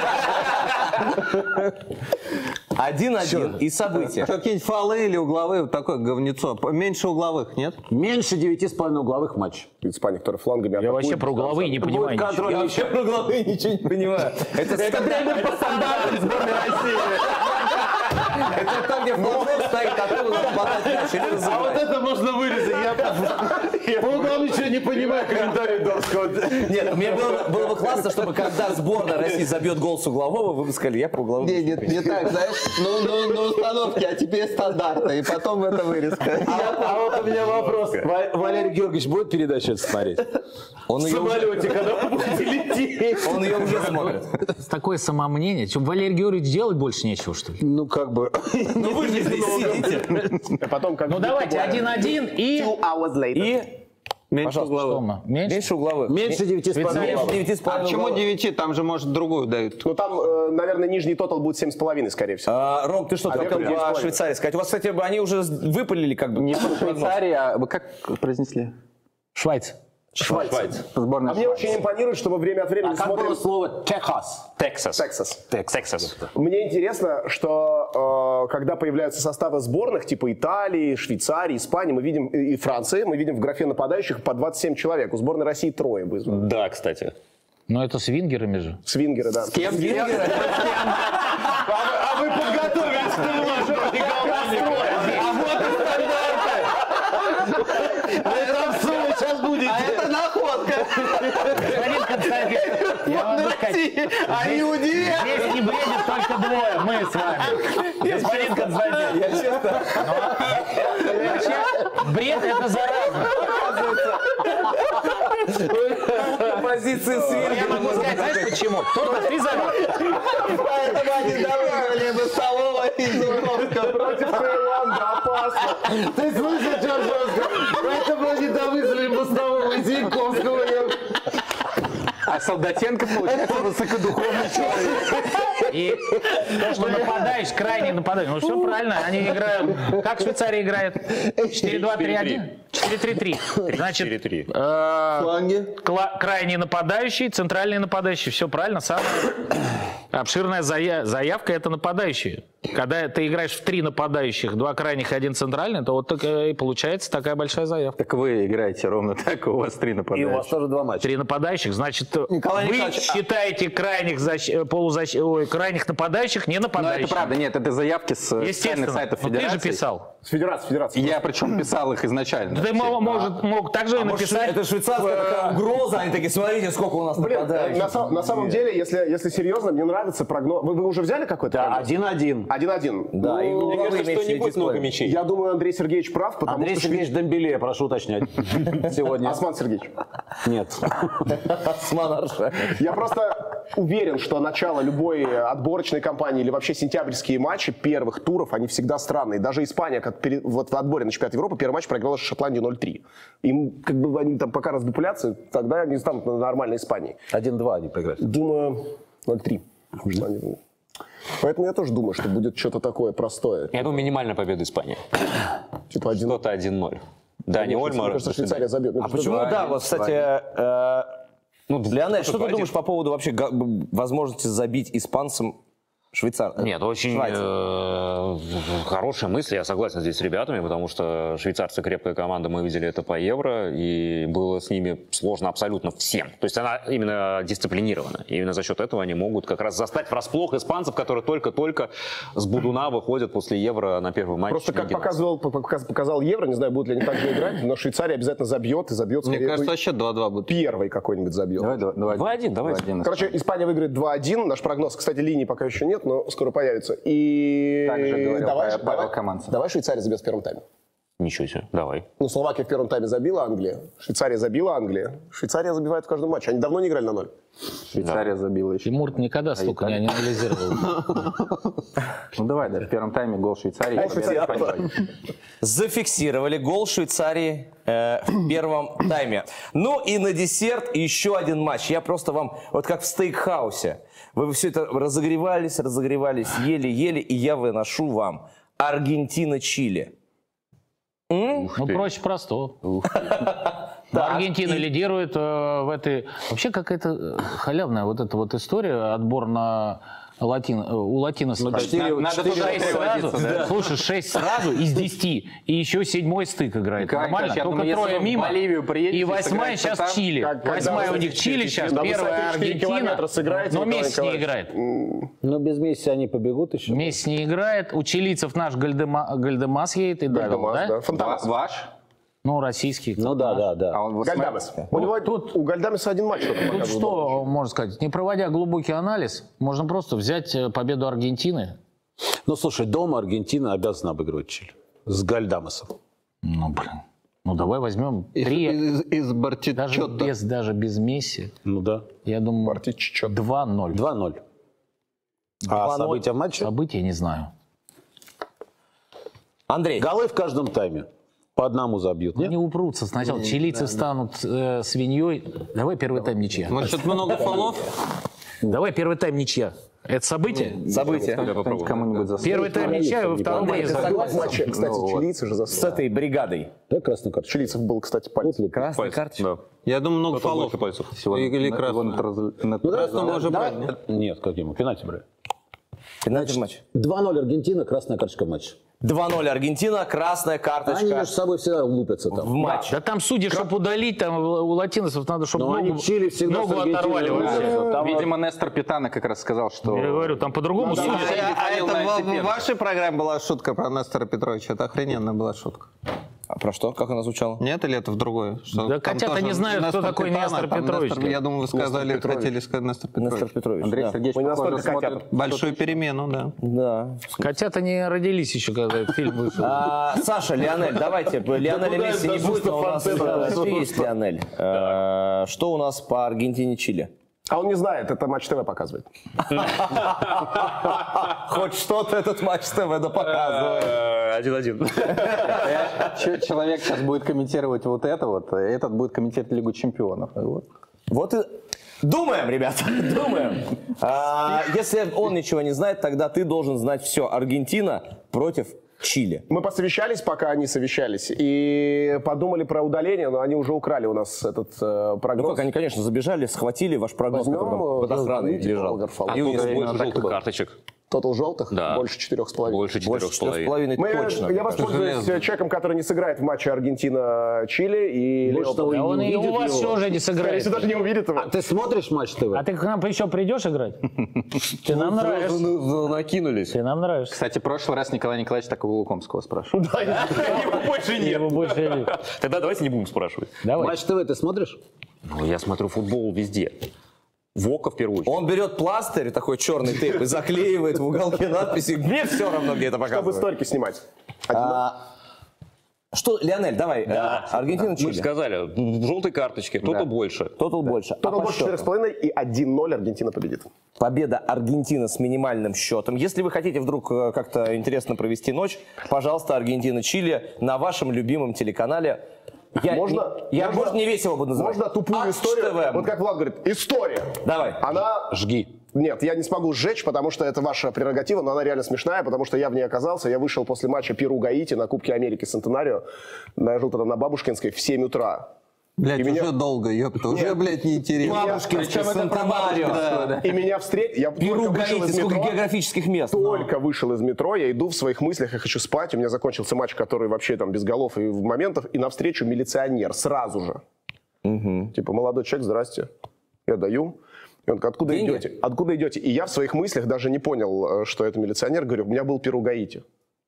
Один-один. И события. Какие-нибудь фолы или угловые, вот такое говнецо. Меньше угловых, нет? Меньше девяти с половиной угловых матчей. Испания, которая флангами Я атакует. вообще про угловые не понимаю Будет ничего. контроль Я вообще про головы ничего не понимаю. Это требует по стандартам сборной России. Это там, где флажок стоит, оттуда надо подать мяч или разыграть. это можно вырезать. Я по углам ничего не понимаю комментарий Дорского. Нет, мне было, было бы классно, чтобы когда сборная России забьет гол с углового, вы бы сказали, я по угловому. Не, не, не так, знаешь, ну, ну, на установке, а теперь стандарты, и потом это вырезка. А вот у меня вопрос. Ва- Валерий Георгиевич будет передачу эту смотреть? Он В ее, уже, самолете, когда вы будете лететь. он ее уже смотрит. Такое самомнение. Что, Валерий Георгиевич делать больше нечего, что ли? Ну, как бы... Ну вы же здесь сидите. А потом как Ну давайте, один-один и... И Меньше Пожалуйста, угловых. Тома, меньше? меньше угловых. Меньше девяти с половиной Меньше угловых. девяти с А половиной почему угловых. девяти? Там же, может, другую дают. Ну там, э, наверное, нижний тотал будет семь с половиной, скорее всего. А, Ром, ты что, А ты хотел верхний девять с по половиной. Швейцарии сказать? У вас, кстати, они уже выпалили как бы Не по прогноз. Швейцарии, а вы как произнесли? Швайц. Швайц. Сборная А мне Швейцарии. очень импонирует, что мы время от времени А как смотрим... было слово «Техас»? Тексас. Тексас. Тексас. Мне интересно, что э, когда появляются составы сборных, типа Италии, Швейцарии, Испании, мы видим, и Франции, мы видим в графе нападающих по двадцать семь человек. У сборной России трое вызвано. Да, кстати. Но это с вингерами же. Свингеры, да. Кем? А вы подготовились к тренажеру, А вот и стандарты. Там ссылка сейчас будет. А это находка. Господин Константин, я вам могу сказать, А иудеи? здесь не бредит только двое, мы с вами. Господин Константин. Я честно, Вообще, бред это заразно. позиции Я свиньи. могу сказать, знаешь почему? Только ты зовут. Поэтому они добавили бы столового из Жуковского против Таиланда. Опасно. Ты слышал, Чаржовского? Поэтому они довызвали Мостового и Зиньковского. А Солдатенко, получается, высокодуховный человек. И то, что нападающий, крайне нападающий. Ну все правильно, они играют. Как Швейцария играет? четыре два три один? четыре три три. Значит, четыре-три. э, Фланги. кла- крайний нападающий, центральный нападающий. Все правильно. Самая обширная зая- заявка — это нападающие. Когда ты играешь в три нападающих, два крайних и один центральный, то вот так и получается такая большая заявка. Так вы играете ровно так, у вас три И у вас нападающих. тоже два матча. Три нападающих, значит, Николай вы Николаевич, а- считаете крайних, защ- полузащ- ой, крайних нападающих не Но нападающими. это правда, нет, это заявки с официальных Естественно. сайтов Но ты же федерации. писал. С федерацией, федерацией. Я причем писал их изначально. Ты мог, может, мог также и написать. Это швейцарская такая угроза, они такие, смотрите, сколько у нас Блин, нападающих. на, на самом деле, если, если серьезно, мне нравится прогноз. Вы, вы уже взяли какой-то Да, прогноз? один-один. один-один. Да, и Ну, мне кажется, что не будет много мячей. я думаю, Андрей Сергеевич прав, потому Андрей что... Сергеевич Дембеле, прошу уточнять. Сегодня. Осман Сергеевич. Нет. Осман Аршак. Я просто уверен, что начало любой отборочной кампании или вообще сентябрьские матчи первых туров, они всегда странные. Даже Испания, как перед, вот в отборе на чемпионат Европы, первый матч проиграла Шотландию ноль три. Им, как бы, они там пока раздупляться, тогда они станут нормальной Испанией. один-два они проиграли. Думаю, ноль три. Поэтому я тоже думаю, что будет что-то такое простое. Я думаю, минимальная победа Испании. Типа один. Что-то один ноль. Да, не Ольмар. Мне кажется, Швейцария забьет. А почему, да, вот, кстати, э, ну, Леонель, что ты думаешь по поводу вообще га- возможности забить испанцам Швейцар? Нет, очень э, хорошая мысль, я согласен здесь с ребятами, потому что швейцарцы крепкая команда, мы видели это по Евро, и было с ними сложно абсолютно всем. То есть она именно дисциплинирована. И именно за счет этого они могут как раз застать врасплох испанцев, которые только-только с Будуна выходят после Евро на первый матч. Просто как Лиги показывал, показ- показал Евро, не знаю, будут ли они так же играть, но Швейцария обязательно забьет и забьет. Мне скорее, кажется, ну, вообще два-два будет. первый какой-нибудь забьет. Давай, два- два- два-один, давайте. два-один. Короче, Испания выиграет два один. Наш прогноз, кстати, линии пока еще нет, но скоро появится. И Так же говорил давай, Павел давай, Каманцев. давай Швейцария забьет в первом тайме. Ничего себе, давай. Ну, Словакия в первом тайме забила Англия, Швейцария забила Англия. Швейцария забивает в каждом матче. Они давно не играли на ноль. Швейцария забила еще. Тимур никогда столько не анализировал. Ну давай, да, в первом тайме гол Швейцарии. Гол Швейцарии. Зафиксировали гол Швейцарии э, в первом тайме. Ну и на десерт еще один матч. Я просто вам, вот как в стейкхаусе, вы все это разогревались, разогревались, ели, ели, и я выношу вам Аргентина-Чили. Ну, проще простого. Аргентина лидирует э, в этой... Вообще какая-то халявная вот эта вот история, отбор на латин, э, у латиносов. Надо туда шесть сразу, переводиться, да. слушай, шесть сразу из десяти, и еще седьмой стык играет. Николай Нормально, Николаевич, я только думаю, если трое вы в мимо. Боливию приедете И и восьмая сыграете сейчас там, Чили. как- когда Восьмая вы у них Чили сейчас, на первая высоте четыре Аргентина. километра сыграете, Но Николай Месси не Николаевич? играет. Но без Месси они побегут еще. Месси не играет. У чилийцев наш Гальдема- Гальдемас едет и Давил, Гальдемас, да? да. Фантомас. Ваш? Ну, российский. Ну да, да, да. А он вот Гальдамес. У него тут у Гальдамеса один матч только Тут показывал. что можно сказать? Не проводя глубокий анализ, можно просто взять э, победу Аргентины. Ну слушай, дома Аргентина обязана обыгрывать Чили. С Гальдамесом. Ну, блин. Ну, давай возьмем Из, три, из, из даже Бартичотто. без, даже без Месси. Ну да. Я думаю, Бартичотто. два ноль. два ноль. А события в матче? События не знаю. Андрей, Голы в каждом тайме. По одному забьют. Нет? Они упрутся сначала. Чилийцы станут э, свиньей. Давай первый тайм ничья. Может, что-то много фолов? Давай первый тайм ничья. Это событие? события кому-нибудь за Первый тайм ничья, и во втором Андрей, они ты забьют. согласен? В матче, кстати, Ну, вот. чилийцы же с заслали. этой бригадой? Да, красная карточка. Чилийцев был, кстати, пальц. Красная карточка? Я думаю, много фолов. пальцев. Или красного. Красного мы уже брали, нет? Нет, как ему? Пенальти брали. Пенальти в матче. два ноль Аргентина, красная карточка в матче. два ноль Аргентина, красная Они карточка между собой всегда лупятся в там. матче. Да там судьи, чтобы удалить, там у латиносов надо, чтобы Но они ногу, Чили всегда ногу с Аргентиной оторвали лупятся. вообще. Там Видимо, Нестор Питана как раз сказал, что... Я говорю, там по-другому судят. А, а это на в, в Антипенко. вашей программе была шутка про Нестора Петровича? Это охрененная была шутка. А про что? Как она звучала? Нет, или это в другое? Что Да там котята тоже не знают, кто такой Нестор там Петрович. Нестор- я думаю, вы сказали, хотели сказать Нестор Петрович. Нестор Петрович. Андрей да. Сергеевич, Мы не похоже, настолько смотрит. котята. Большую перемену, да. Да. Котята не родились еще, когда этот фильм вышел. А, Саша, Лионель, давайте. Лионель Месси не будет, но у нас э, есть Лионель. Э, Что у нас по Аргентине-Чили? А он не знает, это Матч ТВ показывает. Хоть что-то этот матч ТВ да показывает. Один-один. Ч- Человек сейчас будет комментировать вот это вот, а этот будет комментировать Лигу Чемпионов. Вот. Вот и... Думаем, ребята, думаем. А, если он ничего не знает, тогда ты должен знать все. Аргентина против Чили. Мы посовещались, пока они совещались, и подумали про удаление, но они уже украли у нас этот э, Ну прогноз. как, они, конечно, забежали, схватили ваш прогноз, Возьмем, который там под э, охраной возьмите лежал. Болгар Фолов. И у них Больше больше желтых карточек. Тотал желтых? Да. Больше четырех с половиной. Больше Больше четырех с половиной. четырех с половиной точно. Я воспользуюсь человеком, который не сыграет в матче Аргентина-Чили. И Больше того, и Да он не и у увидит вас его. уже не Скорее сыграет. всего, даже не увидит его. А ты смотришь Матч ТВ? А ты к нам еще придешь играть? Ты нам нравишься. Накинулись. Ты нам нравишься. Кстати, в прошлый раз Николай Николаевич так и Лукомского спрашивал. Его больше нет. Его больше нет. Тогда давайте не будем спрашивать. Давай. Матч ТВ ты смотришь? Ну, я смотрю футбол везде. В ОКО в первую очередь. Он берет пластырь, такой черный тейп, и заклеивает в уголке надписи. Мне все равно, где это Чтобы показывает. стойки снимать. А, Что, Леонель, давай. Да. э, Аргентина, Мы же Чили. сказали, в желтой карточке, кто-то больше. Тотал больше. А Тотал по больше четыре с счету? половиной и один ноль Аргентина победит. Победа Аргентины с минимальным счетом. Если вы хотите вдруг э, как-то интересно провести ночь, пожалуйста, Аргентина-Чили на вашем любимом телеканале. Я, Можно- не, я, можно- может, не весело буду называть. Можно тупую Аш историю. ТВ. Вот как Влад говорит, история. Давай. Она... Жги. Нет, я не смогу сжечь, потому что это ваша прерогатива, но она реально смешная, потому что я в ней оказался. Я вышел после матча Перу-Гаити на Кубке Америки Центенарио. Я жил тогда на Бабушкинской в семь утра. Блядь, И уже меня- долго, ёпта, уже, блядь, неинтересно. Бабушкинская, Санта-Марио. И меня встретили. Я только Перу, вышел Гаити, из сколько метро. географических мест. Только вышел из метро, я иду в своих мыслях, я хочу спать. У меня закончился матч, который вообще там без голов и моментов. И навстречу милиционер сразу же. Типа, молодой человек, здрасте. Я даю. И он говорит, откуда Деньги? идете? Откуда идете? И я в своих мыслях даже не понял, э, что это милиционер. Говорю, у меня был Перу Гаити.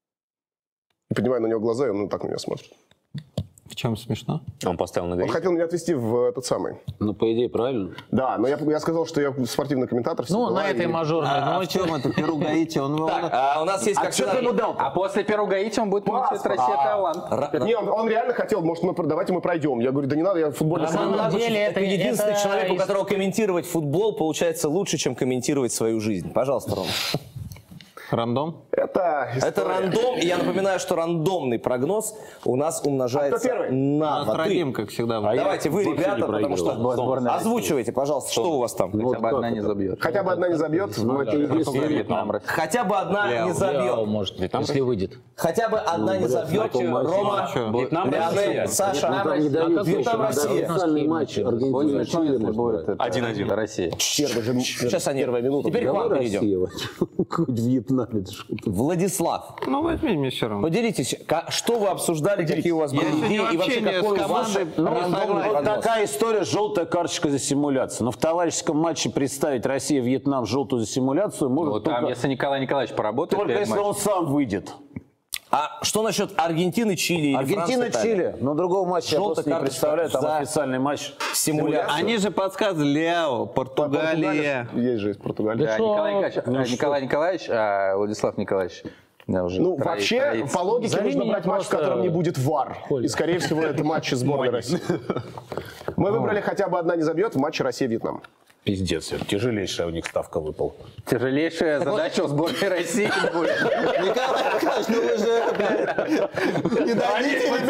И поднимаю на него глаза, и он ну, так на меня смотрит. В чем смешно? Он поставил на Он гаишник. хотел меня отвезти в этот самый. Ну, по идее, правильно. Да, но я, я сказал, что я спортивный комментатор. Ну, всегда, на и- этой мажорной А в ночи. чем это Перу Гаити? Он Так, а у нас есть как всегда... А после первого Гаити он будет получать Россия-Таиланд. Не, он, он реально хотел, может, мы, давайте мы пройдем. Я говорю, да не надо, я футбольный На самом комментатор. деле это, это- единственный это человек, у из- которого комментировать футбол получается лучше, чем комментировать свою жизнь. Пожалуйста, Ром. Рандом? Это Это история. рандом, и я напоминаю, что рандомный прогноз у нас умножается А кто первый? на У нас два. Ты. Радим, как всегда. Давайте вы, вообще ребята, не потому что проигрывал. озвучивайте, пожалуйста, что у вас там. Ну, Хотя бы вот одна как не это? забьет. Хотя бы одна не забьет. Ну, это единственное. Вьетнам, Россия. Хотя бы одна не Реал, забьет. может, если выйдет. Хотя бы одна не забьет. Рома, Вьетнам, Леонель, Россия. Саша. Ну, там не дают Вьетнам, еще, надо Россия. официальный матч Аргентина-Чили, может быть. Один-один. Россия. Первый же, Сейчас они. первая минута. Теперь к вам Давай перейдем. Россия, вот. Какой вьетнамец. что ты. Владислав, Ну, возьми мне все равно. поделитесь, ка- что вы обсуждали, какие у вас были сегодня идеи и вообще вообще не какой с у вас командой, ну, рандомный согласен. Вот прогноз? такая история, желтая карточка за симуляцию. Но в товарищеском матче представить Россия-Вьетнам желтую за симуляцию может Вот там, только, если Николай Николаевич поработает, только перед если матчем. он сам выйдет. А что насчет Аргентины, Чили или Аргентина-Чили. Но другого матча я Желтая просто не карточка представляю. Там за официальный матч. симуляцию? Они же подсказывали, Ляо, Португалия. Есть же из Португалии. Да, что? Николай Николаевич, э, Николай Николаевич, а Владислав Николаевич. да, уже Ну, трои- вообще, троица. по логике, Зови нужно меня брать матч, в просто котором не будет вар. И, скорее всего, это матч сборной России. Мы выбрали хотя бы одна не забьет в матче Россия-Вьетнам. Пиздец, это тяжелейшая у них ставка выпала. Тяжелейшая задача у сборной России будет. Николай Николаевич, ну вы же... Не дадите, не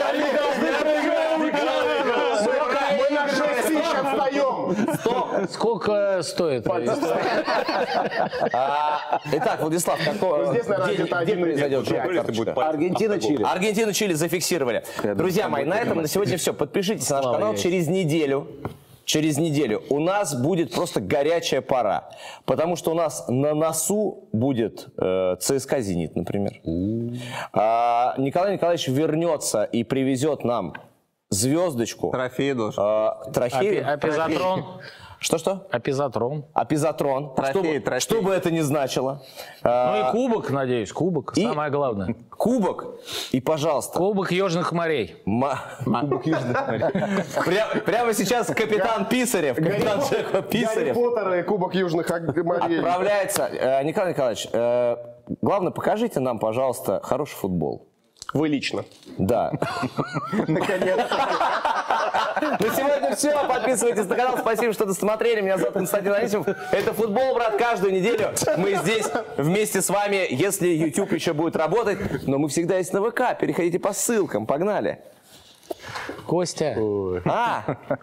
Мы на шесть тысяч отстаем. Сколько стоит? А, Итак, Владислав, какого, Ну, здесь, наверное, где, где-то где один произойдет или желтая пять. карточка? Аргентина-Чили. Аргентину, Чили зафиксировали. Друзья мои, на этом на сегодня все. Подпишитесь на наш Слава канал. Яйцу. Через неделю, через неделю у нас будет просто горячая пора. Потому что у нас на носу будет э, ЦСКА «Зенит», например. А, Николай Николаевич вернется и привезет нам звездочку. Трофей должен. э, трофей. Апизатрон. Что-что? Апизатрон. Апизатрон. Трофей, что, трофей. что бы это ни значило. Ну А, и кубок, надеюсь, кубок. и- Самое главное. Кубок. И, пожалуйста, Кубок Южных морей. Ма- Пря- Прямо сейчас капитан Писарев, капитан Джека Гарри Писарев Поттер и Кубок Южных ог- морей. отправляется. Э, Николай Николаевич, э, главное, покажите нам, пожалуйста, хороший футбол. Вы лично. Да. На сегодня все. Подписывайтесь на канал. Спасибо, что досмотрели. Меня зовут Константин Анисимов. Это футбол, брат. Каждую неделю мы здесь вместе с вами, если YouTube еще будет работать. Но мы всегда есть на ВК. Переходите по ссылкам. Погнали. Костя. А!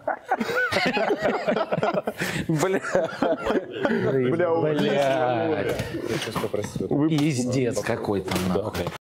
Бля. Бля, Блядь. Пиздец какой-то. нахуй.